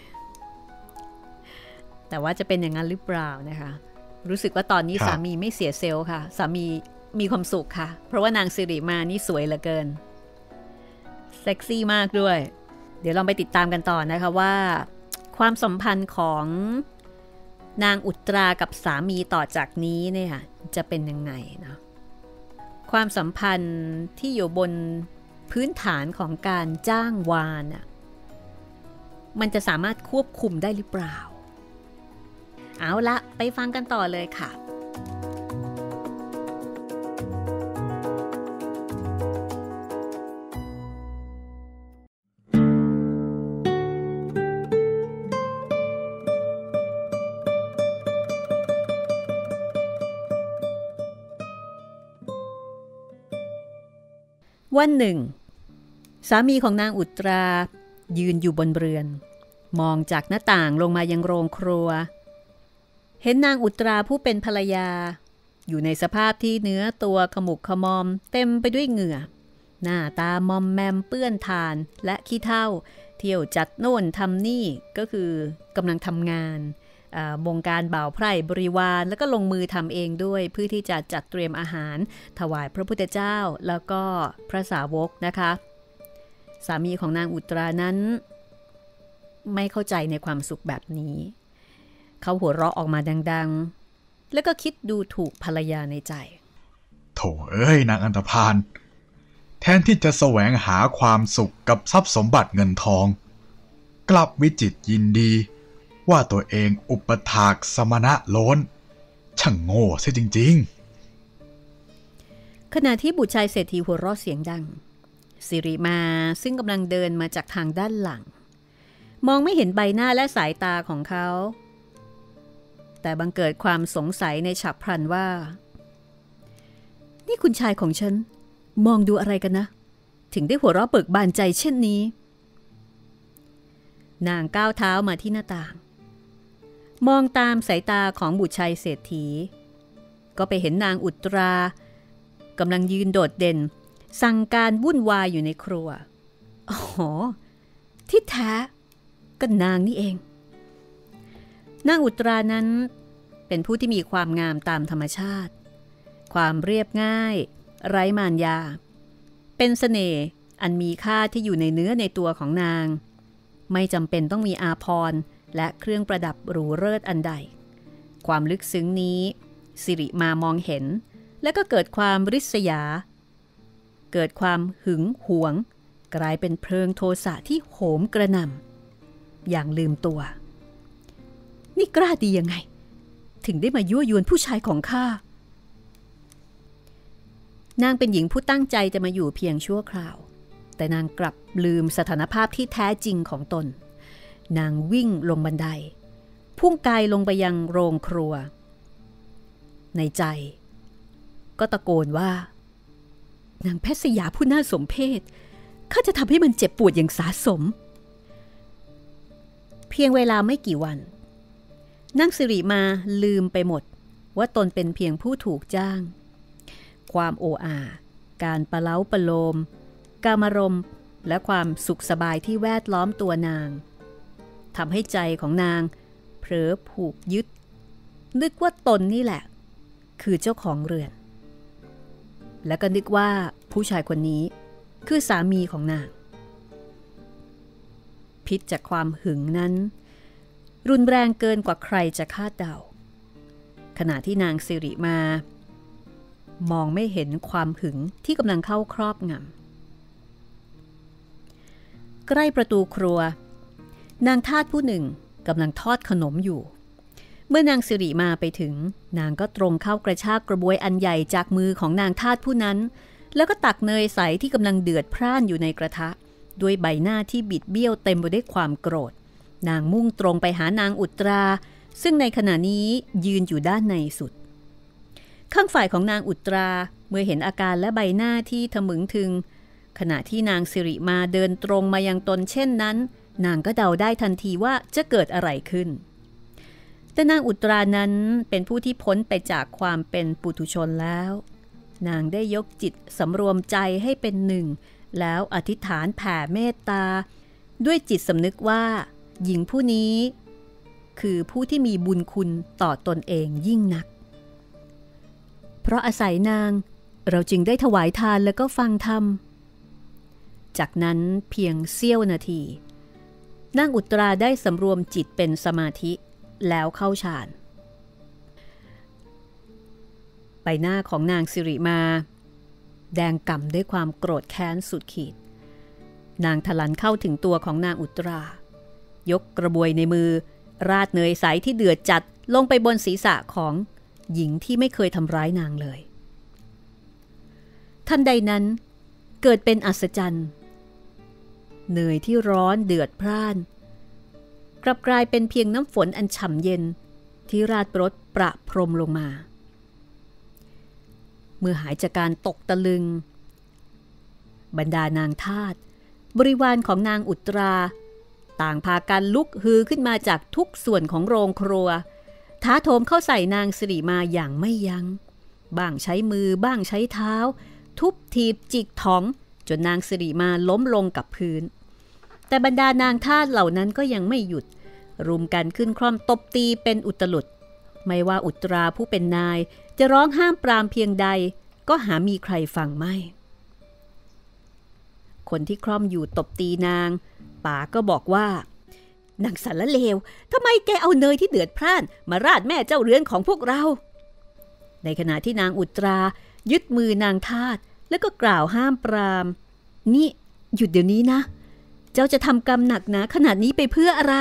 Speaker 2: แต่ว่าจะเป็นอย่างนั้นหรือเปล่านะคะรู้สึกว่าตอนนี้สามีไม่เสียเซลล์ค่ะสามีมีความสุขค่ะเพราะว่านางสิริมานี่สวยเหลือเกินเซ็กซี่มากด้วยเดี๋ยวลองไปติดตามกันต่อนะคะว่าความสัมพันธ์ของนางอุตรากับสามีต่อจากนี้เนี่ยจะเป็นยังไงนะความสัมพันธ์ที่อยู่บนพื้นฐานของการจ้างวานอ่ะมันจะสามารถควบคุมได้หรือเปล่าเอาละไปฟังกันต่อเลยค่ะวันหนึ่งสามีของนางอุตรายืนอยู่บนเรือนมองจากหน้าต่างลงมายังโรงครัวเห็นนางอุตราผู้เป็นภรรยาอยู่ในสภาพที่เนื้อตัวขมุกขมอมเต็มไปด้วยเหงื่อหน้าตามอมแมมเปื้อนทานและขี้เถ้าเที่ยวจัดโน่นทำนี่ก็คือกำลังทำงานบงการบ่าวไพร่บริวารแล้วก็ลงมือทำเองด้วยเพื่อที่จะจัดเตรียมอาหารถวายพระพุทธเจ้าแล้วก็พระสาวกนะคะสามีของนางอุตรานั้นไม่เข้าใจในความสุขแบบนี้เขาหัวเราะออกมาดังๆแล้วก็คิดดูถูกภรรยาในใจ
Speaker 3: โถเอ้ยนางอันธพาลแทนที่จะแสวงหาความสุขกับทรัพย์สมบัติเงินทองกลับวิจิตรยินดีว่าตัวเองอุปถากสมณะโล้นช่างโง่เสียจริง
Speaker 2: ๆขณะที่บุตรชายเศรษฐีหัวเราะเสียงดังสิริมาซึ่งกำลังเดินมาจากทางด้านหลังมองไม่เห็นใบหน้าและสายตาของเขาแต่บังเกิดความสงสัยในฉับพลันว่านี่คุณชายของฉันมองดูอะไรกันนะถึงได้หัวเราะเบิกบานใจเช่นนี้นางก้าวเท้ามาที่หน้าต่างมองตามสายตาของบุตรชายเศรษฐีก็ไปเห็นนางอุตรากำลังยืนโดดเด่นสั่งการวุ่นวายอยู่ในครัวอ๋อที่แท้ก็นางนี่เองนางอุตรานั้นเป็นผู้ที่มีความงามตามธรรมชาติความเรียบง่ายไร้มารยาเป็นเสน่ห์อันมีค่าที่อยู่ในเนื้อในตัวของนางไม่จำเป็นต้องมีอาภรณ์และเครื่องประดับหรูเลิศอันใดความลึกซึ้งนี้สิริมามองเห็นและก็เกิดความริษยาเกิดความหึงหวงกลายเป็นเพลิงโทสะที่โหมกระหน่ำอย่างลืมตัวนี่กล้าดียังไงถึงได้มายั่วยวนผู้ชายของข้านางเป็นหญิงผู้ตั้งใจจะมาอยู่เพียงชั่วคราวแต่นางกลับลืมสถานภาพที่แท้จริงของตนนางวิ่งลงบันไดพุ่งกายลงไปยังโรงครัวในใจก็ตะโกนว่านางแพทย์สยาผู้น่าสมเพชข้าจะทำให้มันเจ็บปวดอย่างสาสมเพียงเวลาไม่กี่วันนางสิริมาลืมไปหมดว่าตนเป็นเพียงผู้ถูกจ้างความโอ้อาการประเล้าประโลมกามารมณ์และความสุขสบายที่แวดล้อมตัวนางทำให้ใจของนางเผลอผูกยึดนึกว่าตนนี่แหละคือเจ้าของเรือนและก็นึกว่าผู้ชายคนนี้คือสามีของนางพิษจากความหึงนั้นรุนแรงเกินกว่าใครจะคาดเดาขณะที่นางสิริมามองไม่เห็นความหึงที่กำลังเข้าครอบงำใกล้ประตูครัวนางทาสผู้หนึ่งกำลังทอดขนมอยู่เมื่อนางสิริมาไปถึงนางก็ตรงเข้ากระชากกระบวยอันใหญ่จากมือของนางทาสผู้นั้นแล้วก็ตักเนยใสที่กำลังเดือดพร่านอยู่ในกระทะด้วยใบหน้าที่บิดเบี้ยวเต็มไปด้วยความโกรธนางมุ่งตรงไปหานางอุตราซึ่งในขณะนี้ยืนอยู่ด้านในสุดข้างฝ่ายของนางอุตราเมื่อเห็นอาการและใบหน้าที่ทะมึงทึงขณะที่นางสิริมาเดินตรงมายังตนเช่นนั้นนางก็เดาได้ทันทีว่าจะเกิดอะไรขึ้นแต่นางอุตรานั้นเป็นผู้ที่พ้นไปจากความเป็นปุถุชนแล้วนางได้ยกจิตสำรวมใจให้เป็นหนึ่งแล้วอธิษฐานแผ่เมตตาด้วยจิตสำนึกว่าหญิงผู้นี้คือผู้ที่มีบุญคุณต่อตนเองยิ่งนักเพราะอาศัยนางเราจึงได้ถวายทานแล้วก็ฟังธรรมจากนั้นเพียงเสี้ยวนาทีนางอุตราได้สำรวมจิตเป็นสมาธิแล้วเข้าฌานใบหน้าของนางสิริมาแดงก่ำด้วยความโกรธแค้นสุดขีดนางทะลันเข้าถึงตัวของนางอุตรายกกระบวยในมือราดเนยใสที่เดือดจัดลงไปบนศีรษะของหญิงที่ไม่เคยทำร้ายนางเลยทันใดนั้นเกิดเป็นอัศจรรย์เนยที่ร้อนเดือดพร่านกลับกลายเป็นเพียงน้ำฝนอันฉ่ำเย็นที่ราดรสประพรมลงมาเมื่อหายจากการตกตะลึงบรรดานางทาสบริวารของนางอุตราต่างพากันลุกฮือขึ้นมาจากทุกส่วนของโรงครัวท้าโถมเข้าใส่นางสิริมาอย่างไม่ยัง้งบ้างใช้มือบ้างใช้เท้าทุบถีบจิกท้องจนนางสิริมาล้มลงกับพื้นแต่บรรดานางทาสเหล่านั้นก็ยังไม่หยุดรุมกันขึ้นคร่อมตบตีเป็นอุตลุดไม่ว่าอุตราผู้เป็นนายจะร้องห้ามปรามเพียงใดก็หามีใครฟังไม่คนที่คร่อมอยู่ตบตีนางป๋าก็บอกว่านางสารเลวทำไมแกเอาเนยที่เดือดพร่านมาราดแม่เจ้าเรือนของพวกเราในขณะที่นางอุตรายึดมือนางทาสแล้วก็กล่าวห้ามปรามนี่หยุดเดี๋ยวนี้นะเจ้าจะทำกรรมหนักหนาขนาดนี้ไปเพื่ออะไร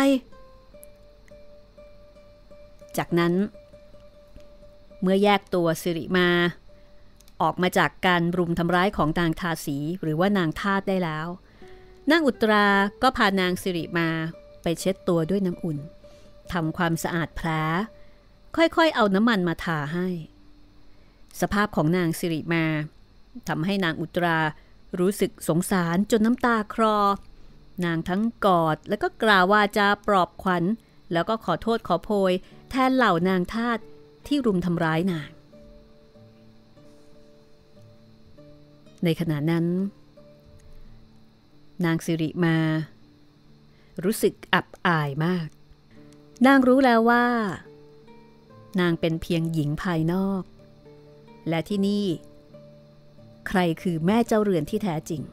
Speaker 2: จากนั้นเมื่อแยกตัวสิริมาออกมาจากการรุมทำร้ายของนางทาสีหรือว่านางทาสได้แล้วนางอุตราก็พานางสิริมาไปเช็ดตัวด้วยน้ำอุ่นทำความสะอาดแผลค่อยๆเอาน้ำมันมาทาให้สภาพของนางสิริมาทำให้นางอุตรารู้สึกสงสารจนน้ำตาคลอนางทั้งกอดแล้วก็กล่าววาจาปลอบขวัญแล้วก็ขอโทษขอโพยแทนเหล่านางทาสที่รุมทำร้ายนางในขณะนั้นนางสิริมารู้สึกอับอายมากนางรู้แล้วว่านางเป็นเพียงหญิงภายนอกและที่นี่ใครคือแม่เจ้าเรือนที่แท้จริง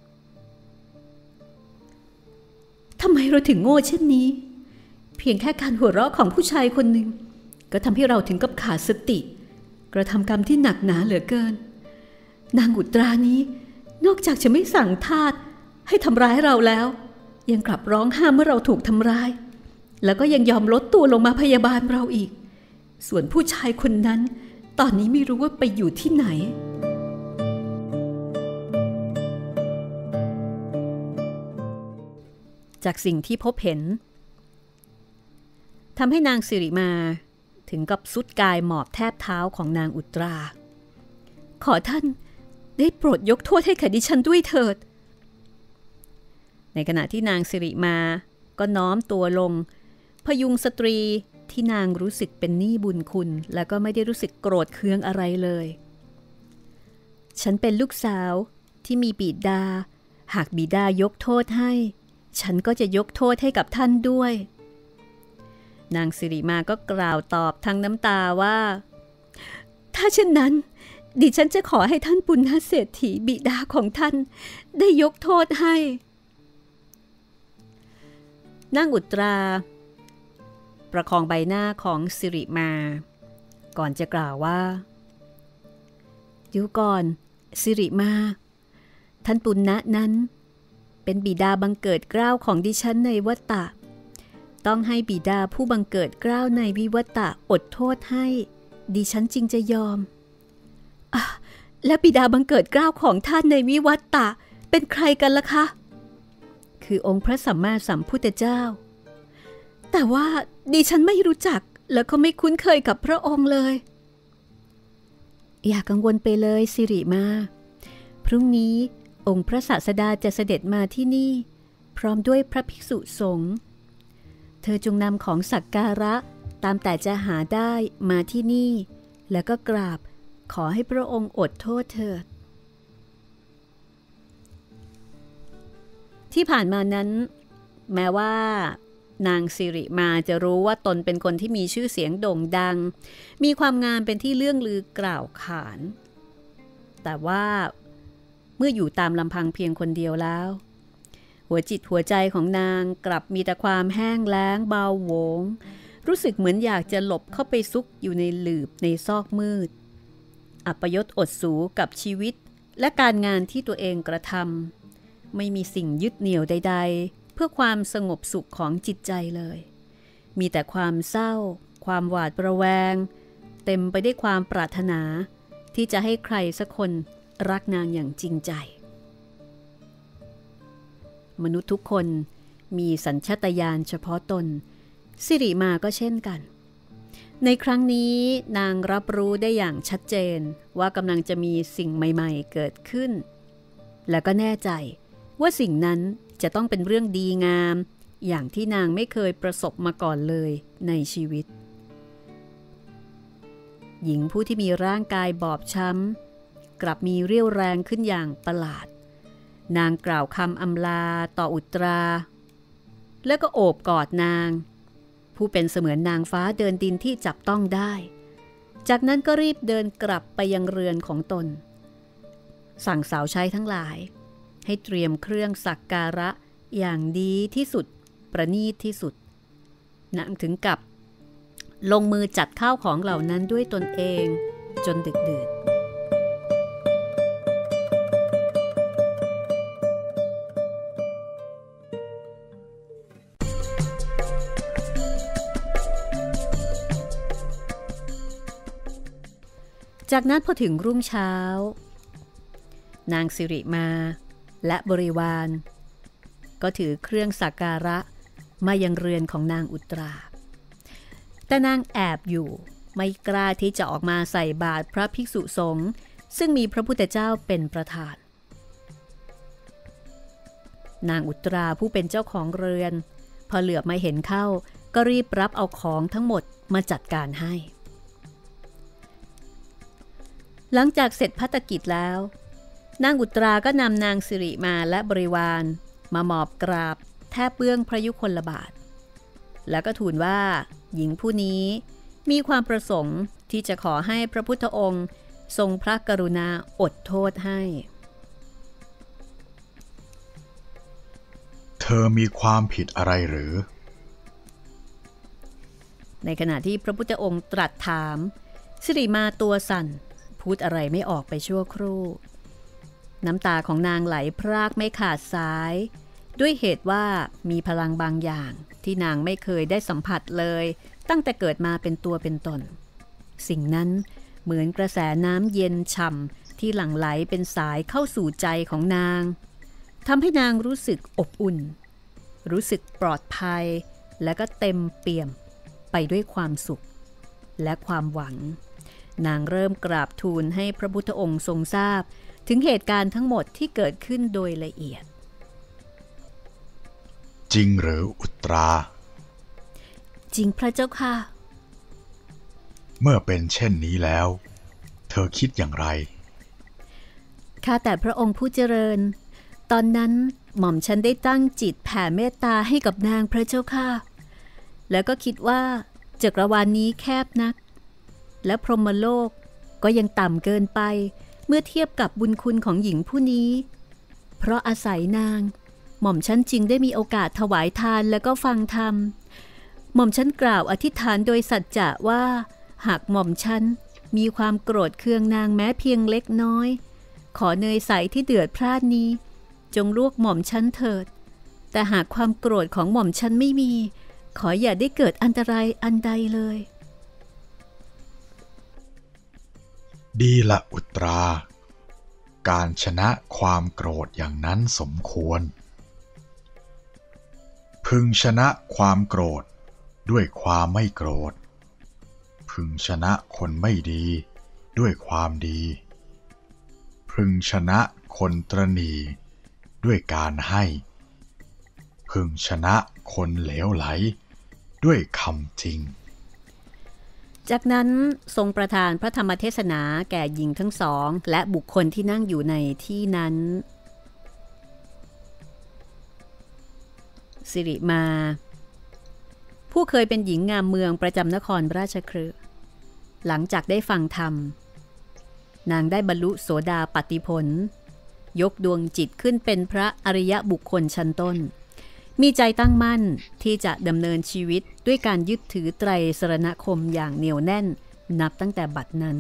Speaker 2: ทำไมเราถึงโง่เช่นนี้เพียงแค่การหัวเราะของผู้ชายคนหนึ่งก็ทำให้เราถึงกับขาดสติกระทำกรรมที่หนักหนาเหลือเกินนางอุตรานี้นอกจากจะไม่สั่งทาสให้ทำร้ายเราแล้วยังกลับร้องห้ามเมื่อเราถูกทำร้ายแล้วก็ยังยอมลดตัวลงมาพยาบาลเราอีกส่วนผู้ชายคนนั้นตอนนี้ไม่รู้ว่าไปอยู่ที่ไหนจากสิ่งที่พบเห็นทำให้นางสิริมาถึงกับสุดกายหมอบแทบเท้าของนางอุตราขอท่านได้โปรดยกโทษให้แก่ดิฉันด้วยเถิดในขณะที่นางสิริมาก็น้อมตัวลงพยุงสตรีที่นางรู้สึกเป็นหนี้บุญคุณและก็ไม่ได้รู้สึกโกรธเคืองอะไรเลยฉันเป็นลูกสาวที่มีบิดาหากบิดายกโทษให้ฉันก็จะยกโทษให้กับท่านด้วยนางสิริมาก็กล่าวตอบทั้งน้ำตาว่าถ้าเช่นนั้นดิฉันจะขอให้ท่านปุณณเศรษฐีบิดาของท่านได้ยกโทษให้นางอุตราประคองใบหน้าของสิริมาก่อนจะกล่าวว่าเดี๋ยวก่อนสิริมาท่านปุณณะนั้นเป็นบิดาบังเกิดเกล้าของดิฉันในวัฏฏะต้องให้บิดาผู้บังเกิดเกล้าในวิวัฏฏะอดโทษให้ดิฉันจึงจะยอมอ่ะและบิดาบังเกิดเกล้าของท่านในวิวัฏฏะเป็นใครกันล่ะคะคือองค์พระสัมมาสัมพุทธเจ้าแต่ว่าดิฉันไม่รู้จักแล้วก็ไม่คุ้นเคยกับพระองค์เลยอย่ากังวลไปเลยสิริมาพรุ่งนี้องค์พระศาสดาจะเสด็จมาที่นี่พร้อมด้วยพระภิกษุสงฆ์เธอจงนำของสักการะตามแต่จะหาได้มาที่นี่แล้วก็กราบขอให้พระองค์อดโทษเถิดที่ผ่านมานั้นแม้ว่านางสิริมาจะรู้ว่าตนเป็นคนที่มีชื่อเสียงโด่งดังมีความงามเป็นที่เลื่องลือกล่าวขานแต่ว่าเมื่ออยู่ตามลำพังเพียงคนเดียวแล้วหัวจิตหัวใจของนางกลับมีแต่ความแห้งแล้งเบาโหวงรู้สึกเหมือนอยากจะหลบเข้าไปซุกอยู่ในหลืบในซอกมืดอัปยศอดสูกับชีวิตและการงานที่ตัวเองกระทำไม่มีสิ่งยึดเหนี่ยวใดๆเพื่อความสงบสุขของจิตใจเลยมีแต่ความเศร้าความหวาดระแวงเต็มไปด้วยความปรารถนาที่จะให้ใครสักคนรักนางอย่างจริงใจมนุษย์ทุกคนมีสัญชาตญาณเฉพาะตนสิริมาก็เช่นกันในครั้งนี้นางรับรู้ได้อย่างชัดเจนว่ากำลังจะมีสิ่งใหม่ๆเกิดขึ้นและก็แน่ใจว่าสิ่งนั้นจะต้องเป็นเรื่องดีงามอย่างที่นางไม่เคยประสบมาก่อนเลยในชีวิตหญิงผู้ที่มีร่างกายบอบช้ำกลับมีเรี่ยวแรงขึ้นอย่างประหลาดนางกล่าวคำอำลาต่ออุตราแล้วก็โอบกอดนางผู้เป็นเสมือนนางฟ้าเดินดินที่จับต้องได้จากนั้นก็รีบเดินกลับไปยังเรือนของตนสั่งสาวใช้ทั้งหลายให้เตรียมเครื่องสักการะอย่างดีที่สุดประณีตที่สุดนางถึงกับลงมือจัดข้าวของเหล่านั้นด้วยตนเองจนดึกดื่นจากนั้นพอถึงรุ่งเช้านางสิริมาและบริวารก็ถือเครื่องสักการะมายังเรือนของนางอุตราแต่นางแอบอยู่ไม่กล้าที่จะออกมาใส่บาตรพระภิกษุสงฆ์ซึ่งมีพระพุทธเจ้าเป็นประธานนางอุตราผู้เป็นเจ้าของเรือนพอเหลือบมาเห็นเข้าก็รีบรับเอาของทั้งหมดมาจัดการให้หลังจากเสร็จภัตกิจแล้วนางอุตราก็นำนางสิริมาและบริวารมาหมอบกราบแทบเบื้องพระยุคลบาทแล้วก็ทูลว่าหญิงผู้นี้มีความประสงค์ที่จะขอให้พระพุทธองค์ทรงพระกรุณาอดโทษให้
Speaker 3: เธอมีความผิดอะไรหรือ
Speaker 2: ในขณะที่พระพุทธองค์ตรัสถามสิริมาตัวสั่นพูดอะไรไม่ออกไปชั่วครู่น้ำตาของนางไหลพรากไม่ขาดสายด้วยเหตุว่ามีพลังบางอย่างที่นางไม่เคยได้สัมผัสเลยตั้งแต่เกิดมาเป็นตัวเป็นตนสิ่งนั้นเหมือนกระแสน้ำเย็นฉ่ำที่หลั่งไหลเป็นสายเข้าสู่ใจของนางทำให้นางรู้สึกอบอุ่นรู้สึกปลอดภัยและก็เต็มเปี่ยมไปด้วยความสุขและความหวังนางเริ่มกราบทูลให้พระพุทธองค์ทรงทราบถึงเหตุการณ์ทั้งหมดที่เกิดขึ้นโดยละเอียด
Speaker 3: จริงหรืออุตรา
Speaker 2: จริงพระเจ้าค่ะ
Speaker 3: เมื่อเป็นเช่นนี้แล้วเธอคิดอย่างไร
Speaker 2: ข้าแต่พระองค์ผู้เจริญตอนนั้นหม่อมฉันได้ตั้งจิตแผ่เมตตาให้กับนางพระเจ้าค่ะแล้วก็คิดว่าจักรวาลนี้แคบนักและพรหมโลกก็ยังต่ำเกินไปเมื่อเทียบกับบุญคุณของหญิงผู้นี้เพราะอาศัยนางหม่อมฉันจึงได้มีโอกาสถวายทานแล้วก็ฟังธรรมหม่อมฉันกล่าวอธิษฐานโดยสัจจะว่าหากหม่อมฉันมีความโกรธเคืองนางแม้เพียงเล็กน้อยขอเนยใสที่เดือดพร่านนี้จงลวกหม่อมฉันเถิดแต่หากความโกรธของหม่อมฉันไม่มีขออย่าได้เกิดอันตรายอันใดเลย
Speaker 3: ดีละอุตราการชนะความโกรธอย่างนั้นสมควรพึงชนะความโกรธด้วยความไม่โกรธพึงชนะคนไม่ดีด้วยความดีพึงชนะคนตระหนี่ด้วยการให้พึงชนะคนเหลวไหลด้วยคำจริง
Speaker 2: จากนั้นทรงประทานพระธรรมเทศนาแก่หญิงทั้งสองและบุคคลที่นั่งอยู่ในที่นั้นสิริมาผู้เคยเป็นหญิงงามเมืองประจำนครราชคฤห์หลังจากได้ฟังธรรมนางได้บรรลุโสดาปัตติผลยกดวงจิตขึ้นเป็นพระอริยบุคคลชั้นต้นมีใจตั้งมั่นที่จะดำเนินชีวิตด้วยการยึดถือไตรสรณคมอย่างเหนียวแน่นนับตั้งแต่บัดนั้น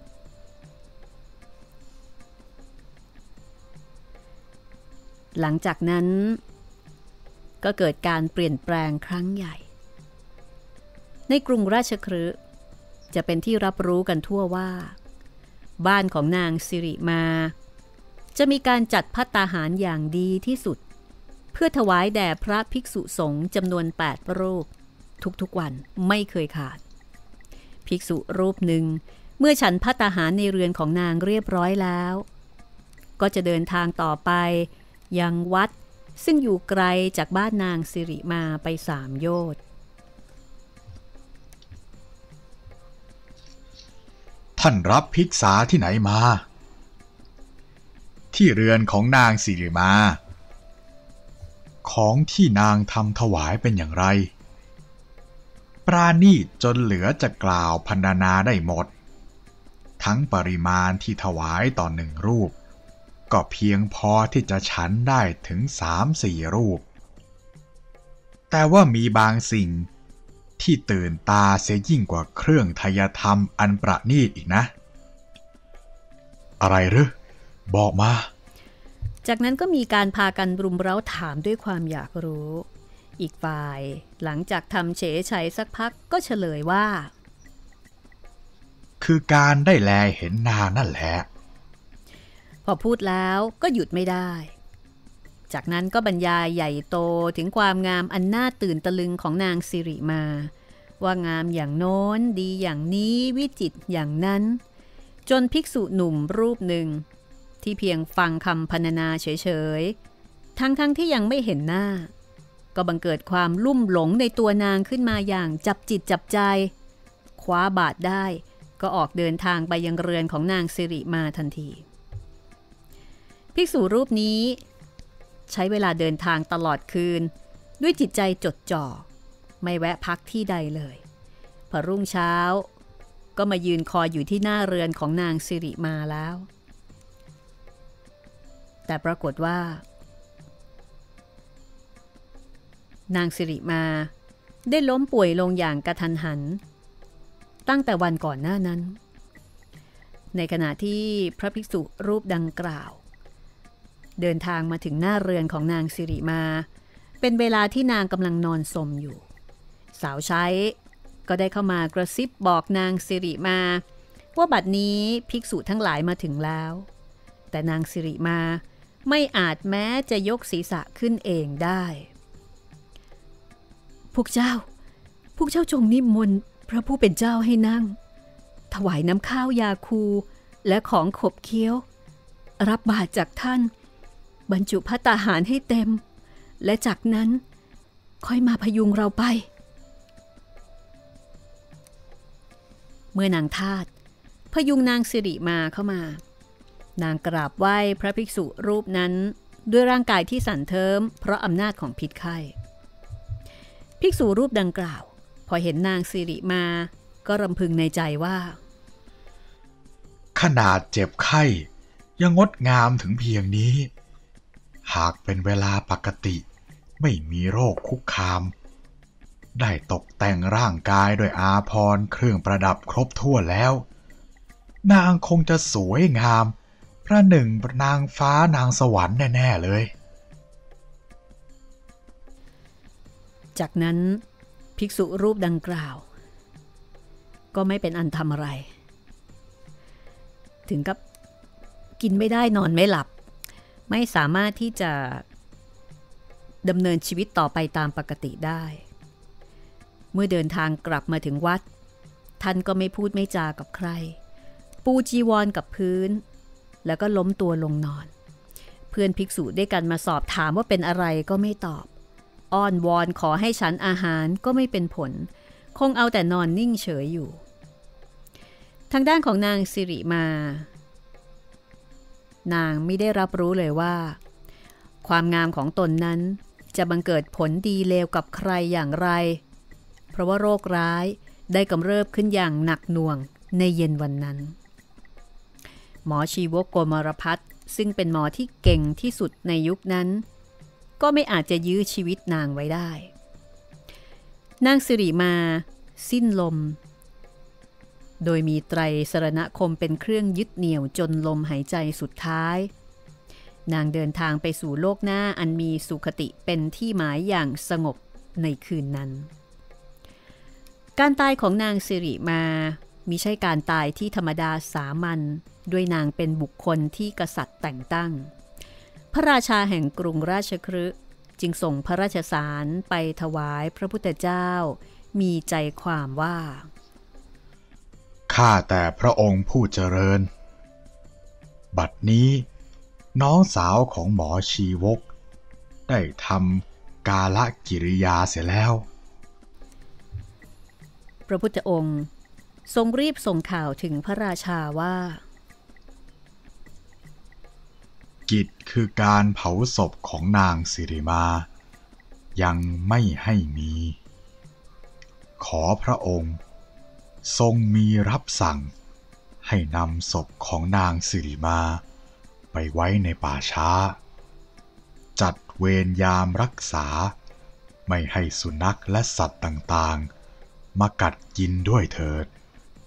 Speaker 2: หลังจากนั้นก็เกิดการเปลี่ยนแปลงครั้งใหญ่ในกรุงราชคฤห์จะเป็นที่รับรู้กันทั่วว่าบ้านของนางสิริมาจะมีการจัดภัตตาหารอย่างดีที่สุดเพื่อถวายแด่พระภิกษุสงฆ์จำนวนแปดรูปทุกๆวันไม่เคยขาดภิกษุรูปหนึ่งเมื่อฉันภัตตาหารในเรือนของนางเรียบร้อยแล้วก็จะเดินทางต่อไปยังวัดซึ่งอยู่ไกลจากบ้านนางสิริมาไปสามโยชน์
Speaker 3: ท่านรับภิกษาที่ไหนมาที่เรือนของนางสิริมาของที่นางทำถวายเป็นอย่างไรปราณีตจนเหลือจะกล่าวพรรณนาได้หมดทั้งปริมาณที่ถวายต่อหนึ่งรูปก็เพียงพอที่จะฉันได้ถึงสามสี่รูปแต่ว่ามีบางสิ่งที่ตื่นตาเสียยิ่งกว่าเครื่องไทยธรรมอันประณีตอีกนะอะไรหรือบอกมา
Speaker 2: จากนั้นก็มีการพากันรุมเร้าถามด้วยความอยากรู้อีกฝ่ายหลังจากทำเฉยชัยสักพักก็เฉลยว่า
Speaker 3: คือการได้แลเห็นนางนั่นแหละ
Speaker 2: พอพูดแล้วก็หยุดไม่ได้จากนั้นก็บรรยายใหญ่โตถึงความงามอันน่าตื่นตะลึงของนางสิริมาว่างามอย่างโน้นดีอย่างนี้วิจิตรอย่างนั้นจนภิกษุหนุ่มรูปหนึ่งที่เพียงฟังคำพรรณนาเฉยๆทั้งๆ ท, ที่ยังไม่เห็นหน้าก็บังเกิดความลุ่มหลงในตัวนางขึ้นมาอย่างจับจิตจับใจคว้าบาทได้ก็ออกเดินทางไปยังเรือนของนางสิริมาทันทีภิกษุรูปนี้ใช้เวลาเดินทางตลอดคืนด้วยจิตใจจดจ่อไม่แวะพักที่ใดเลยพอรุ่งเช้าก็มายืนคอยอยู่ที่หน้าเรือนของนางสิริมาแล้วแต่ปรากฏว่านางสิริมาได้ล้มป่วยลงอย่างกระทันหันตั้งแต่วันก่อนหน้านั้นในขณะที่พระภิกษุรูปดังกล่าวเดินทางมาถึงหน้าเรือนของนางสิริมาเป็นเวลาที่นางกำลังนอนสมอยู่สาวใช้ก็ได้เข้ามากระซิบบอกนางสิริมาว่าบัดนี้ภิกษุทั้งหลายมาถึงแล้วแต่นางสิริมาไม่อาจแม้จะยกศีรษะขึ้นเองได้พวกเจ้าพวกเจ้าจงนิมนต์พระผู้เป็นเจ้าให้นั่งถวายน้ำข้าวยาคูและของขบเคี้ยวรับบาตรจากท่านบรรจุภัตตาหารให้เต็มและจากนั้นค่อยมาพยุงเราไปเมื่อนางทาสพยุงนางสิริมาเข้ามานางกราบไหว้พระภิกษุรูปนั้นด้วยร่างกายที่สั่นเทิมเพราะอำนาจของพิษไข้ภิกษุรูปดังกล่าวพอเห็นนางสิริมาก็รำพึงในใจว่า
Speaker 3: ขนาดเจ็บไข้ยังงดงามถึงเพียงนี้หากเป็นเวลาปกติไม่มีโรคคุกคามได้ตกแต่งร่างกายด้วยอาภรณ์เครื่องประดับครบถ้วนแล้วนางคงจะสวยงามประหนึ่งนางฟ้านางสวรรค์แน่ๆเลย
Speaker 2: จากนั้นภิกษุรูปดังกล่าวก็ไม่เป็นอันทำอะไรถึงกับกินไม่ได้นอนไม่หลับไม่สามารถที่จะดำเนินชีวิตต่อไปตามปกติได้เมื่อเดินทางกลับมาถึงวัดท่านก็ไม่พูดไม่จากับใครปูจีวรกับพื้นแล้วก็ล้มตัวลงนอนเพื่อนภิกษุด้วยกันมาสอบถามว่าเป็นอะไรก็ไม่ตอบอ้อนวอนขอให้ฉันอาหารก็ไม่เป็นผลคงเอาแต่นอนนิ่งเฉยอยู่ทางด้านของนางสิริมานางไม่ได้รับรู้เลยว่าความงามของตนนั้นจะบังเกิดผลดีเลวกับใครอย่างไรเพราะว่าโรคร้ายได้กำเริบขึ้นอย่างหนักหน่วงในเย็นวันนั้นหมอชีวกโกมารพัฒน์ซึ่งเป็นหมอที่เก่งที่สุดในยุคนั้นก็ไม่อาจจะยื้อชีวิตนางไว้ได้นางสิริมาสิ้นลมโดยมีไตรสรณคมเป็นเครื่องยึดเหนี่ยวจนลมหายใจสุดท้ายนางเดินทางไปสู่โลกหน้าอันมีสุคติเป็นที่หมายอย่างสงบในคืนนั้นการตายของนางสิริมามิใช่การตายที่ธรรมดาสามัญด้วยนางเป็นบุคคลที่กษัตริย์แต่งตั้งพระราชาแห่งกรุงราชคฤห์จึงส่งพระราชสารไปถวายพระพุทธเจ้ามีใจความว่า
Speaker 3: ข้าแต่พระองค์ผู้เจริญบัดนี้น้องสาวของหมอชีวกได้ทำกาลกิริยาเสียแล้ว
Speaker 2: พระพุทธองค์ทรงรีบส่งข่าวถึงพระราชาว่า
Speaker 3: กิจคือการเผาศพของนางสิริมายังไม่ให้มีขอพระองค์ทรงมีรับสั่งให้นำศพของนางสิริมาไปไว้ในป่าช้าจัดเวรยามรักษาไม่ให้สุนัขและสัตว์ต่างๆมากัดกินด้วยเถิด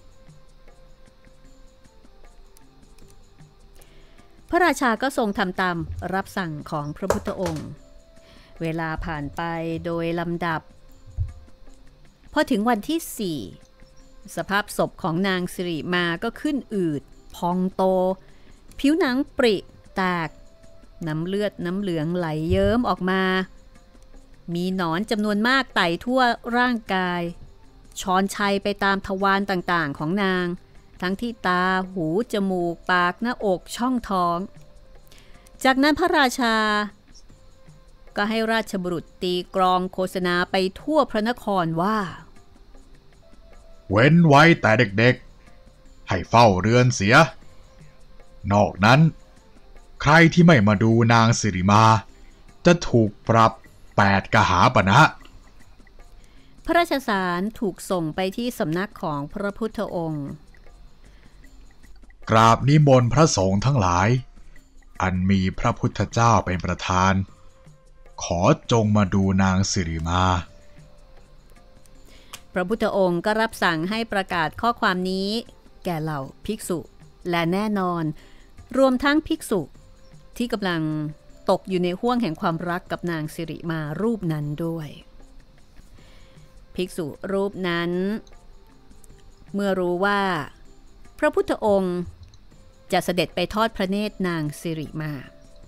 Speaker 2: พระราชาก็ทรงทำตามรับสั่งของพระพุทธองค์เวลาผ่านไปโดยลำดับพอถึงวันที่สี่สภาพศพของนางสิริมาก็ขึ้นอืดพองโตผิวหนังปริแตกน้ำเลือดน้ำเหลืองไหลเยิ้มออกมามีหนอนจำนวนมากไต่ทั่วร่างกายชอนชัยไปตามทวารต่างๆของนางทั้งที่ตาหูจมูกปากหน้าอกช่องท้องจากนั้นพระราชาก็ให้ราชบุรุษตีกลองโฆษณาไปทั่วพระนครว่า
Speaker 3: เว้นไว้แต่เด็กๆให้เฝ้าเรือนเสียนอกนั้นใครที่ไม่มาดูนางสิริมาจะถูกปรับแปดกหาปณะ
Speaker 2: พระราชสารถูกส่งไปที่สำนักของพระพุทธองค์
Speaker 3: กราบนิมนต์พระสงฆ์ทั้งหลายอันมีพระพุทธเจ้าเป็นประธานขอจงมาดูนางสิริมา
Speaker 2: พระพุทธองค์ก็รับสั่งให้ประกาศข้อความนี้แก่เหล่าภิกษุและแน่นอนรวมทั้งภิกษุที่กำลังตกอยู่ในห้วงแห่งความรักกับนางสิริมารูปนั้นด้วยภิกษุรูปนั้นเมื่อรู้ว่าพระพุทธองค์จะเสด็จไปทอดพระเนตรนางสิริมา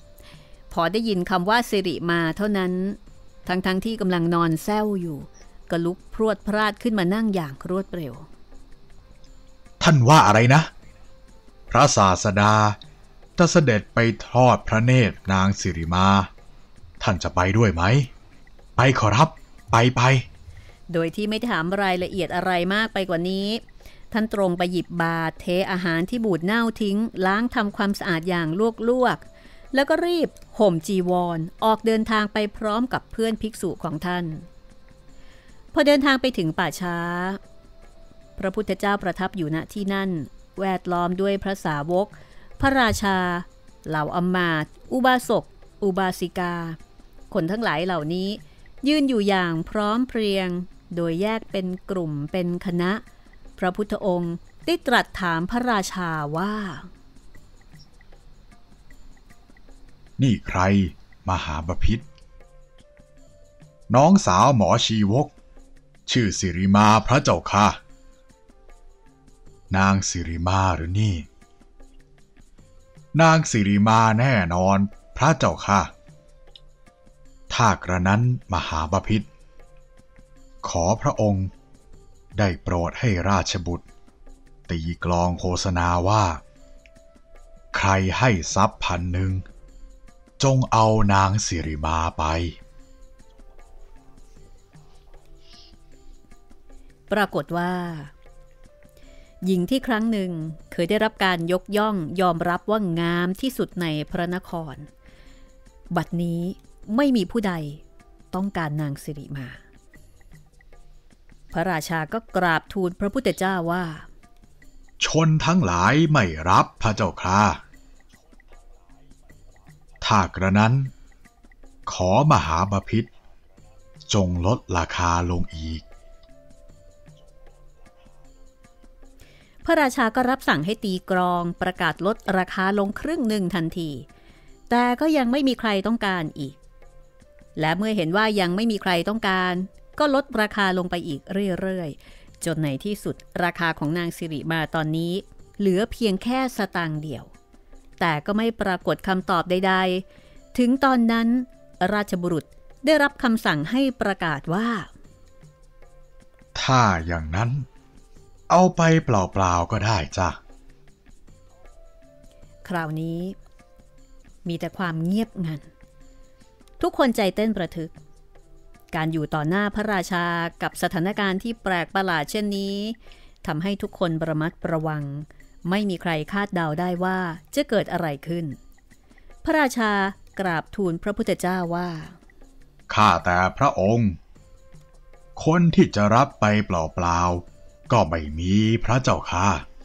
Speaker 2: พอได้ยินคำว่าสิริมาเท่านั้นทั้งๆ ท, ที่กำลังนอนแซวอยู่ก็ลุกพรวดพราดขึ้นมานั่งอย่างรวดเร็ว
Speaker 3: ท่านว่าอะไรนะพระศาสดาจะเสด็จไปทอดพระเนตรนางสิริมาท่านจะไปด้วยไหมไปขอรับไปไป
Speaker 2: โดยที่ไม่ถามรายละเอียดอะไรมากไปกว่านี้ท่านตรงไปหยิบบาตรเทอาหารที่บูดเน่าทิ้งล้างทำความสะอาดอย่างลวกๆแล้วก็รีบห่มจีวร ออกเดินทางไปพร้อมกับเพื่อนภิกษุของท่านพอเดินทางไปถึงป่าช้าพระพุทธเจ้าประทับอยู่ณที่นั่นแวดล้อมด้วยพระสาวกพระราชาเหล่าอมาตย์อุบาสกอุบาสิกาคนทั้งหลายเหล่านี้ยืนอยู่อย่างพร้อมเพรียงโดยแยกเป็นกลุ่มเป็นคณะพระพุทธองค์ได้ตรัสถามพระราชาว่า
Speaker 3: นี่ใครมหาบพิตรน้องสาวหมอชีวกชื่อสิริมาพระเจ้าค่ะนางสิริมาหรือนี่นางสิริมาแน่นอนพระเจ้าค่ะถ้ากระนั้นมหาบพิตรขอพระองค์ได้โปรดให้ราชบุตรตีกลองโฆษณาว่าใครให้ทรัพย์พันหนึ่งจงเอานางสิริมาไป
Speaker 2: ปรากฏว่าหญิงที่ครั้งหนึ่งเคยได้รับการยกย่องยอมรับว่างามที่สุดในพระนครบัดนี้ไม่มีผู้ใดต้องการนางสิริมาพระราชาก็กราบทูลพระพุทธเจ้าว่า
Speaker 3: ชนทั้งหลายไม่รับพระเจ้าค่ะถ้ากระนั้นขอมหาบพิตรจงลดราคาลงอีก
Speaker 2: พระราชาก็รับสั่งให้ตีกลองประกาศลดราคาลงครึ่งหนึ่งทันทีแต่ก็ยังไม่มีใครต้องการอีกและเมื่อเห็นว่ายังไม่มีใครต้องการก็ลดราคาลงไปอีกเรื่อยๆจนในที่สุดราคาของนางสิริมาตอนนี้เหลือเพียงแค่สตางค์เดียวแต่ก็ไม่ปรากฏคำตอบใดๆถึงตอนนั้นราชบุรุษได้รับคำสั่งให้ประกาศว่า
Speaker 3: ถ้าอย่างนั้นเอาไปเปล่าๆก็ได้จ้ะ
Speaker 2: คราวนี้มีแต่ความเงียบงันทุกคนใจเต้นประทึกการอยู่ต่อหน้าพระราชากับสถานการณ์ที่แปลกประหลาดเช่นนี้ทำให้ทุกคนระมัดระวังไม่มีใครคาดเดาได้ว่าจะเกิดอะไรขึ้นพระราชากราบทูลพระพุทธเจ้าว่า
Speaker 3: ข้าแต่พระองค์คนที่จะรับไปเปล่าๆก็ไม่มีพระเจ้าค่ะ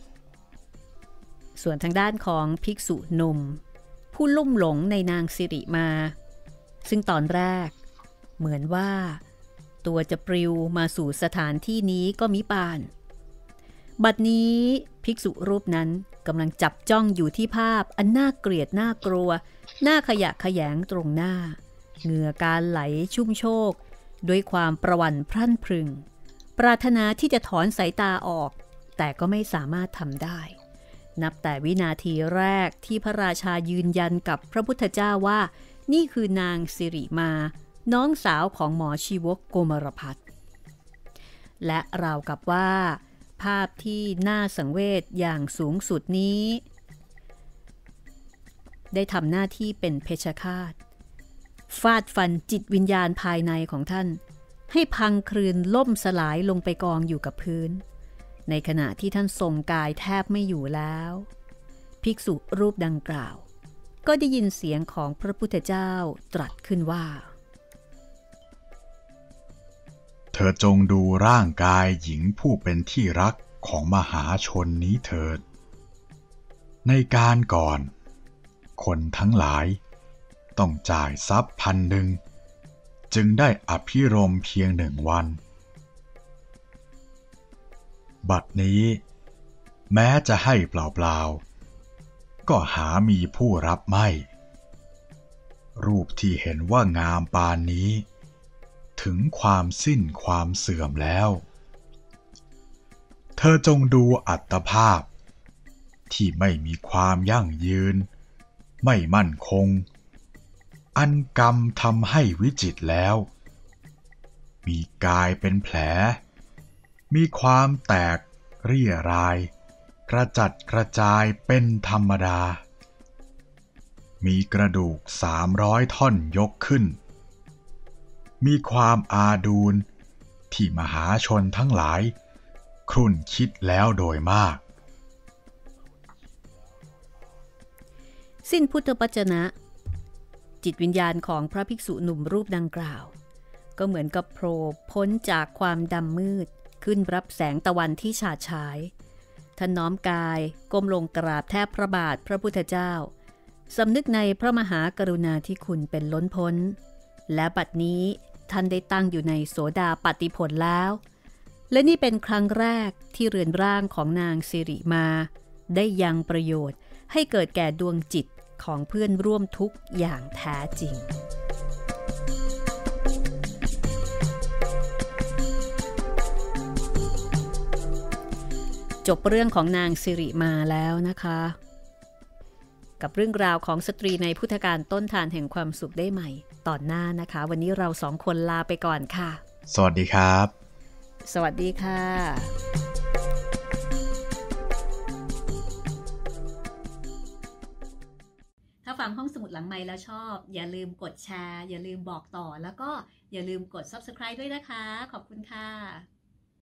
Speaker 2: ส่วนทางด้านของภิกษุหนุ่มผู้ลุ่มหลงในนางสิริมาซึ่งตอนแรกเหมือนว่าตัวจะปลิวมาสู่สถานที่นี้ก็มิปานบัดนี้ภิกษุรูปนั้นกำลังจับจ้องอยู่ที่ภาพอันน่าเกลียดน่ากลัวน่าขยะแขยงตรงหน้าเหงื่อการไหลชุ่มโชกด้วยความประหวั่นพรั่นพรึงปรารถนาที่จะถอนสายตาออกแต่ก็ไม่สามารถทำได้นับแต่วินาทีแรกที่พระราชายืนยันกับพระพุทธเจ้าว่านี่คือนางสิริมาน้องสาวของหมอชีวกโกมารพัฒน์และราวกับว่าภาพที่น่าสังเวชอย่างสูงสุดนี้ได้ทำหน้าที่เป็นเพชฌฆาตฟาดฟันจิตวิญญาณภายในของท่านให้พังคลืนล่มสลายลงไปกองอยู่กับพื้นในขณะที่ท่านทรงกายแทบไม่อยู่แล้วภิกษุรูปดังกล่าวก็ได้ยินเสียงของพระพุทธเจ้าตรัสขึ้นว่า
Speaker 3: เธอจงดูร่างกายหญิงผู้เป็นที่รักของมหาชนนี้เถิดในการก่อนคนทั้งหลายต้องจ่ายทรัพย์พันหนึ่งจึงได้อภิรมย์เพียงหนึ่งวันบัดนี้แม้จะให้เปล่าๆก็หามีผู้รับไม่รูปที่เห็นว่างามปานนี้ถึงความสิ้นความเสื่อมแล้วเธอจงดูอัตภาพที่ไม่มีความยั่งยืนไม่มั่นคงอันกรรมทำให้วิจิตรแล้วมีกายเป็นแผลมีความแตกเรี่ยรายกระจัดกระจายเป็นธรรมดามีกระดูกสามร้อยท่อนยกขึ้นมีความอาดูลที่มหาชนทั้งหลายครุ่นคิดแล้วโดยมาก
Speaker 2: สิ้นพุทธวจนะจิตวิญญาณของพระภิกษุหนุ่มรูปดังกล่าวก็เหมือนกับโผล่พ้นจากความดำมืดขึ้นรับแสงตะวันที่ฉาดฉายท่านน้อมกายก้มลงกราบแทบพระบาทพระพุทธเจ้าสำนึกในพระมหากรุณาธิคุณเป็นล้นพ้นและบัดนี้ท่านได้ตั้งอยู่ในโสดาปัตติผลแล้วและนี่เป็นครั้งแรกที่เรือนร่างของนางสิริมาได้ยังประโยชน์ให้เกิดแก่ดวงจิตของเพื่อนร่วมทุกข์อย่างแท้จริงจบเรื่องของนางสิริมาแล้วนะคะกับเรื่องราวของสตรีในพุทธกาลต้นทานแห่งความสุขได้ใหม่ตอนหน้านะคะวันนี้เราสองคนลาไปก่อนค่ะ
Speaker 3: สวัสดีครับ
Speaker 2: สวัสดีค่ะถ้าฟังห้องสมุดหลังไมค์แล้วชอบอย่าลืมกดแชร์อย่าลืมบอกต่อแล้วก็อย่าลืมกด ซับสไครบ์ ด้วยนะคะขอบคุณค่ะ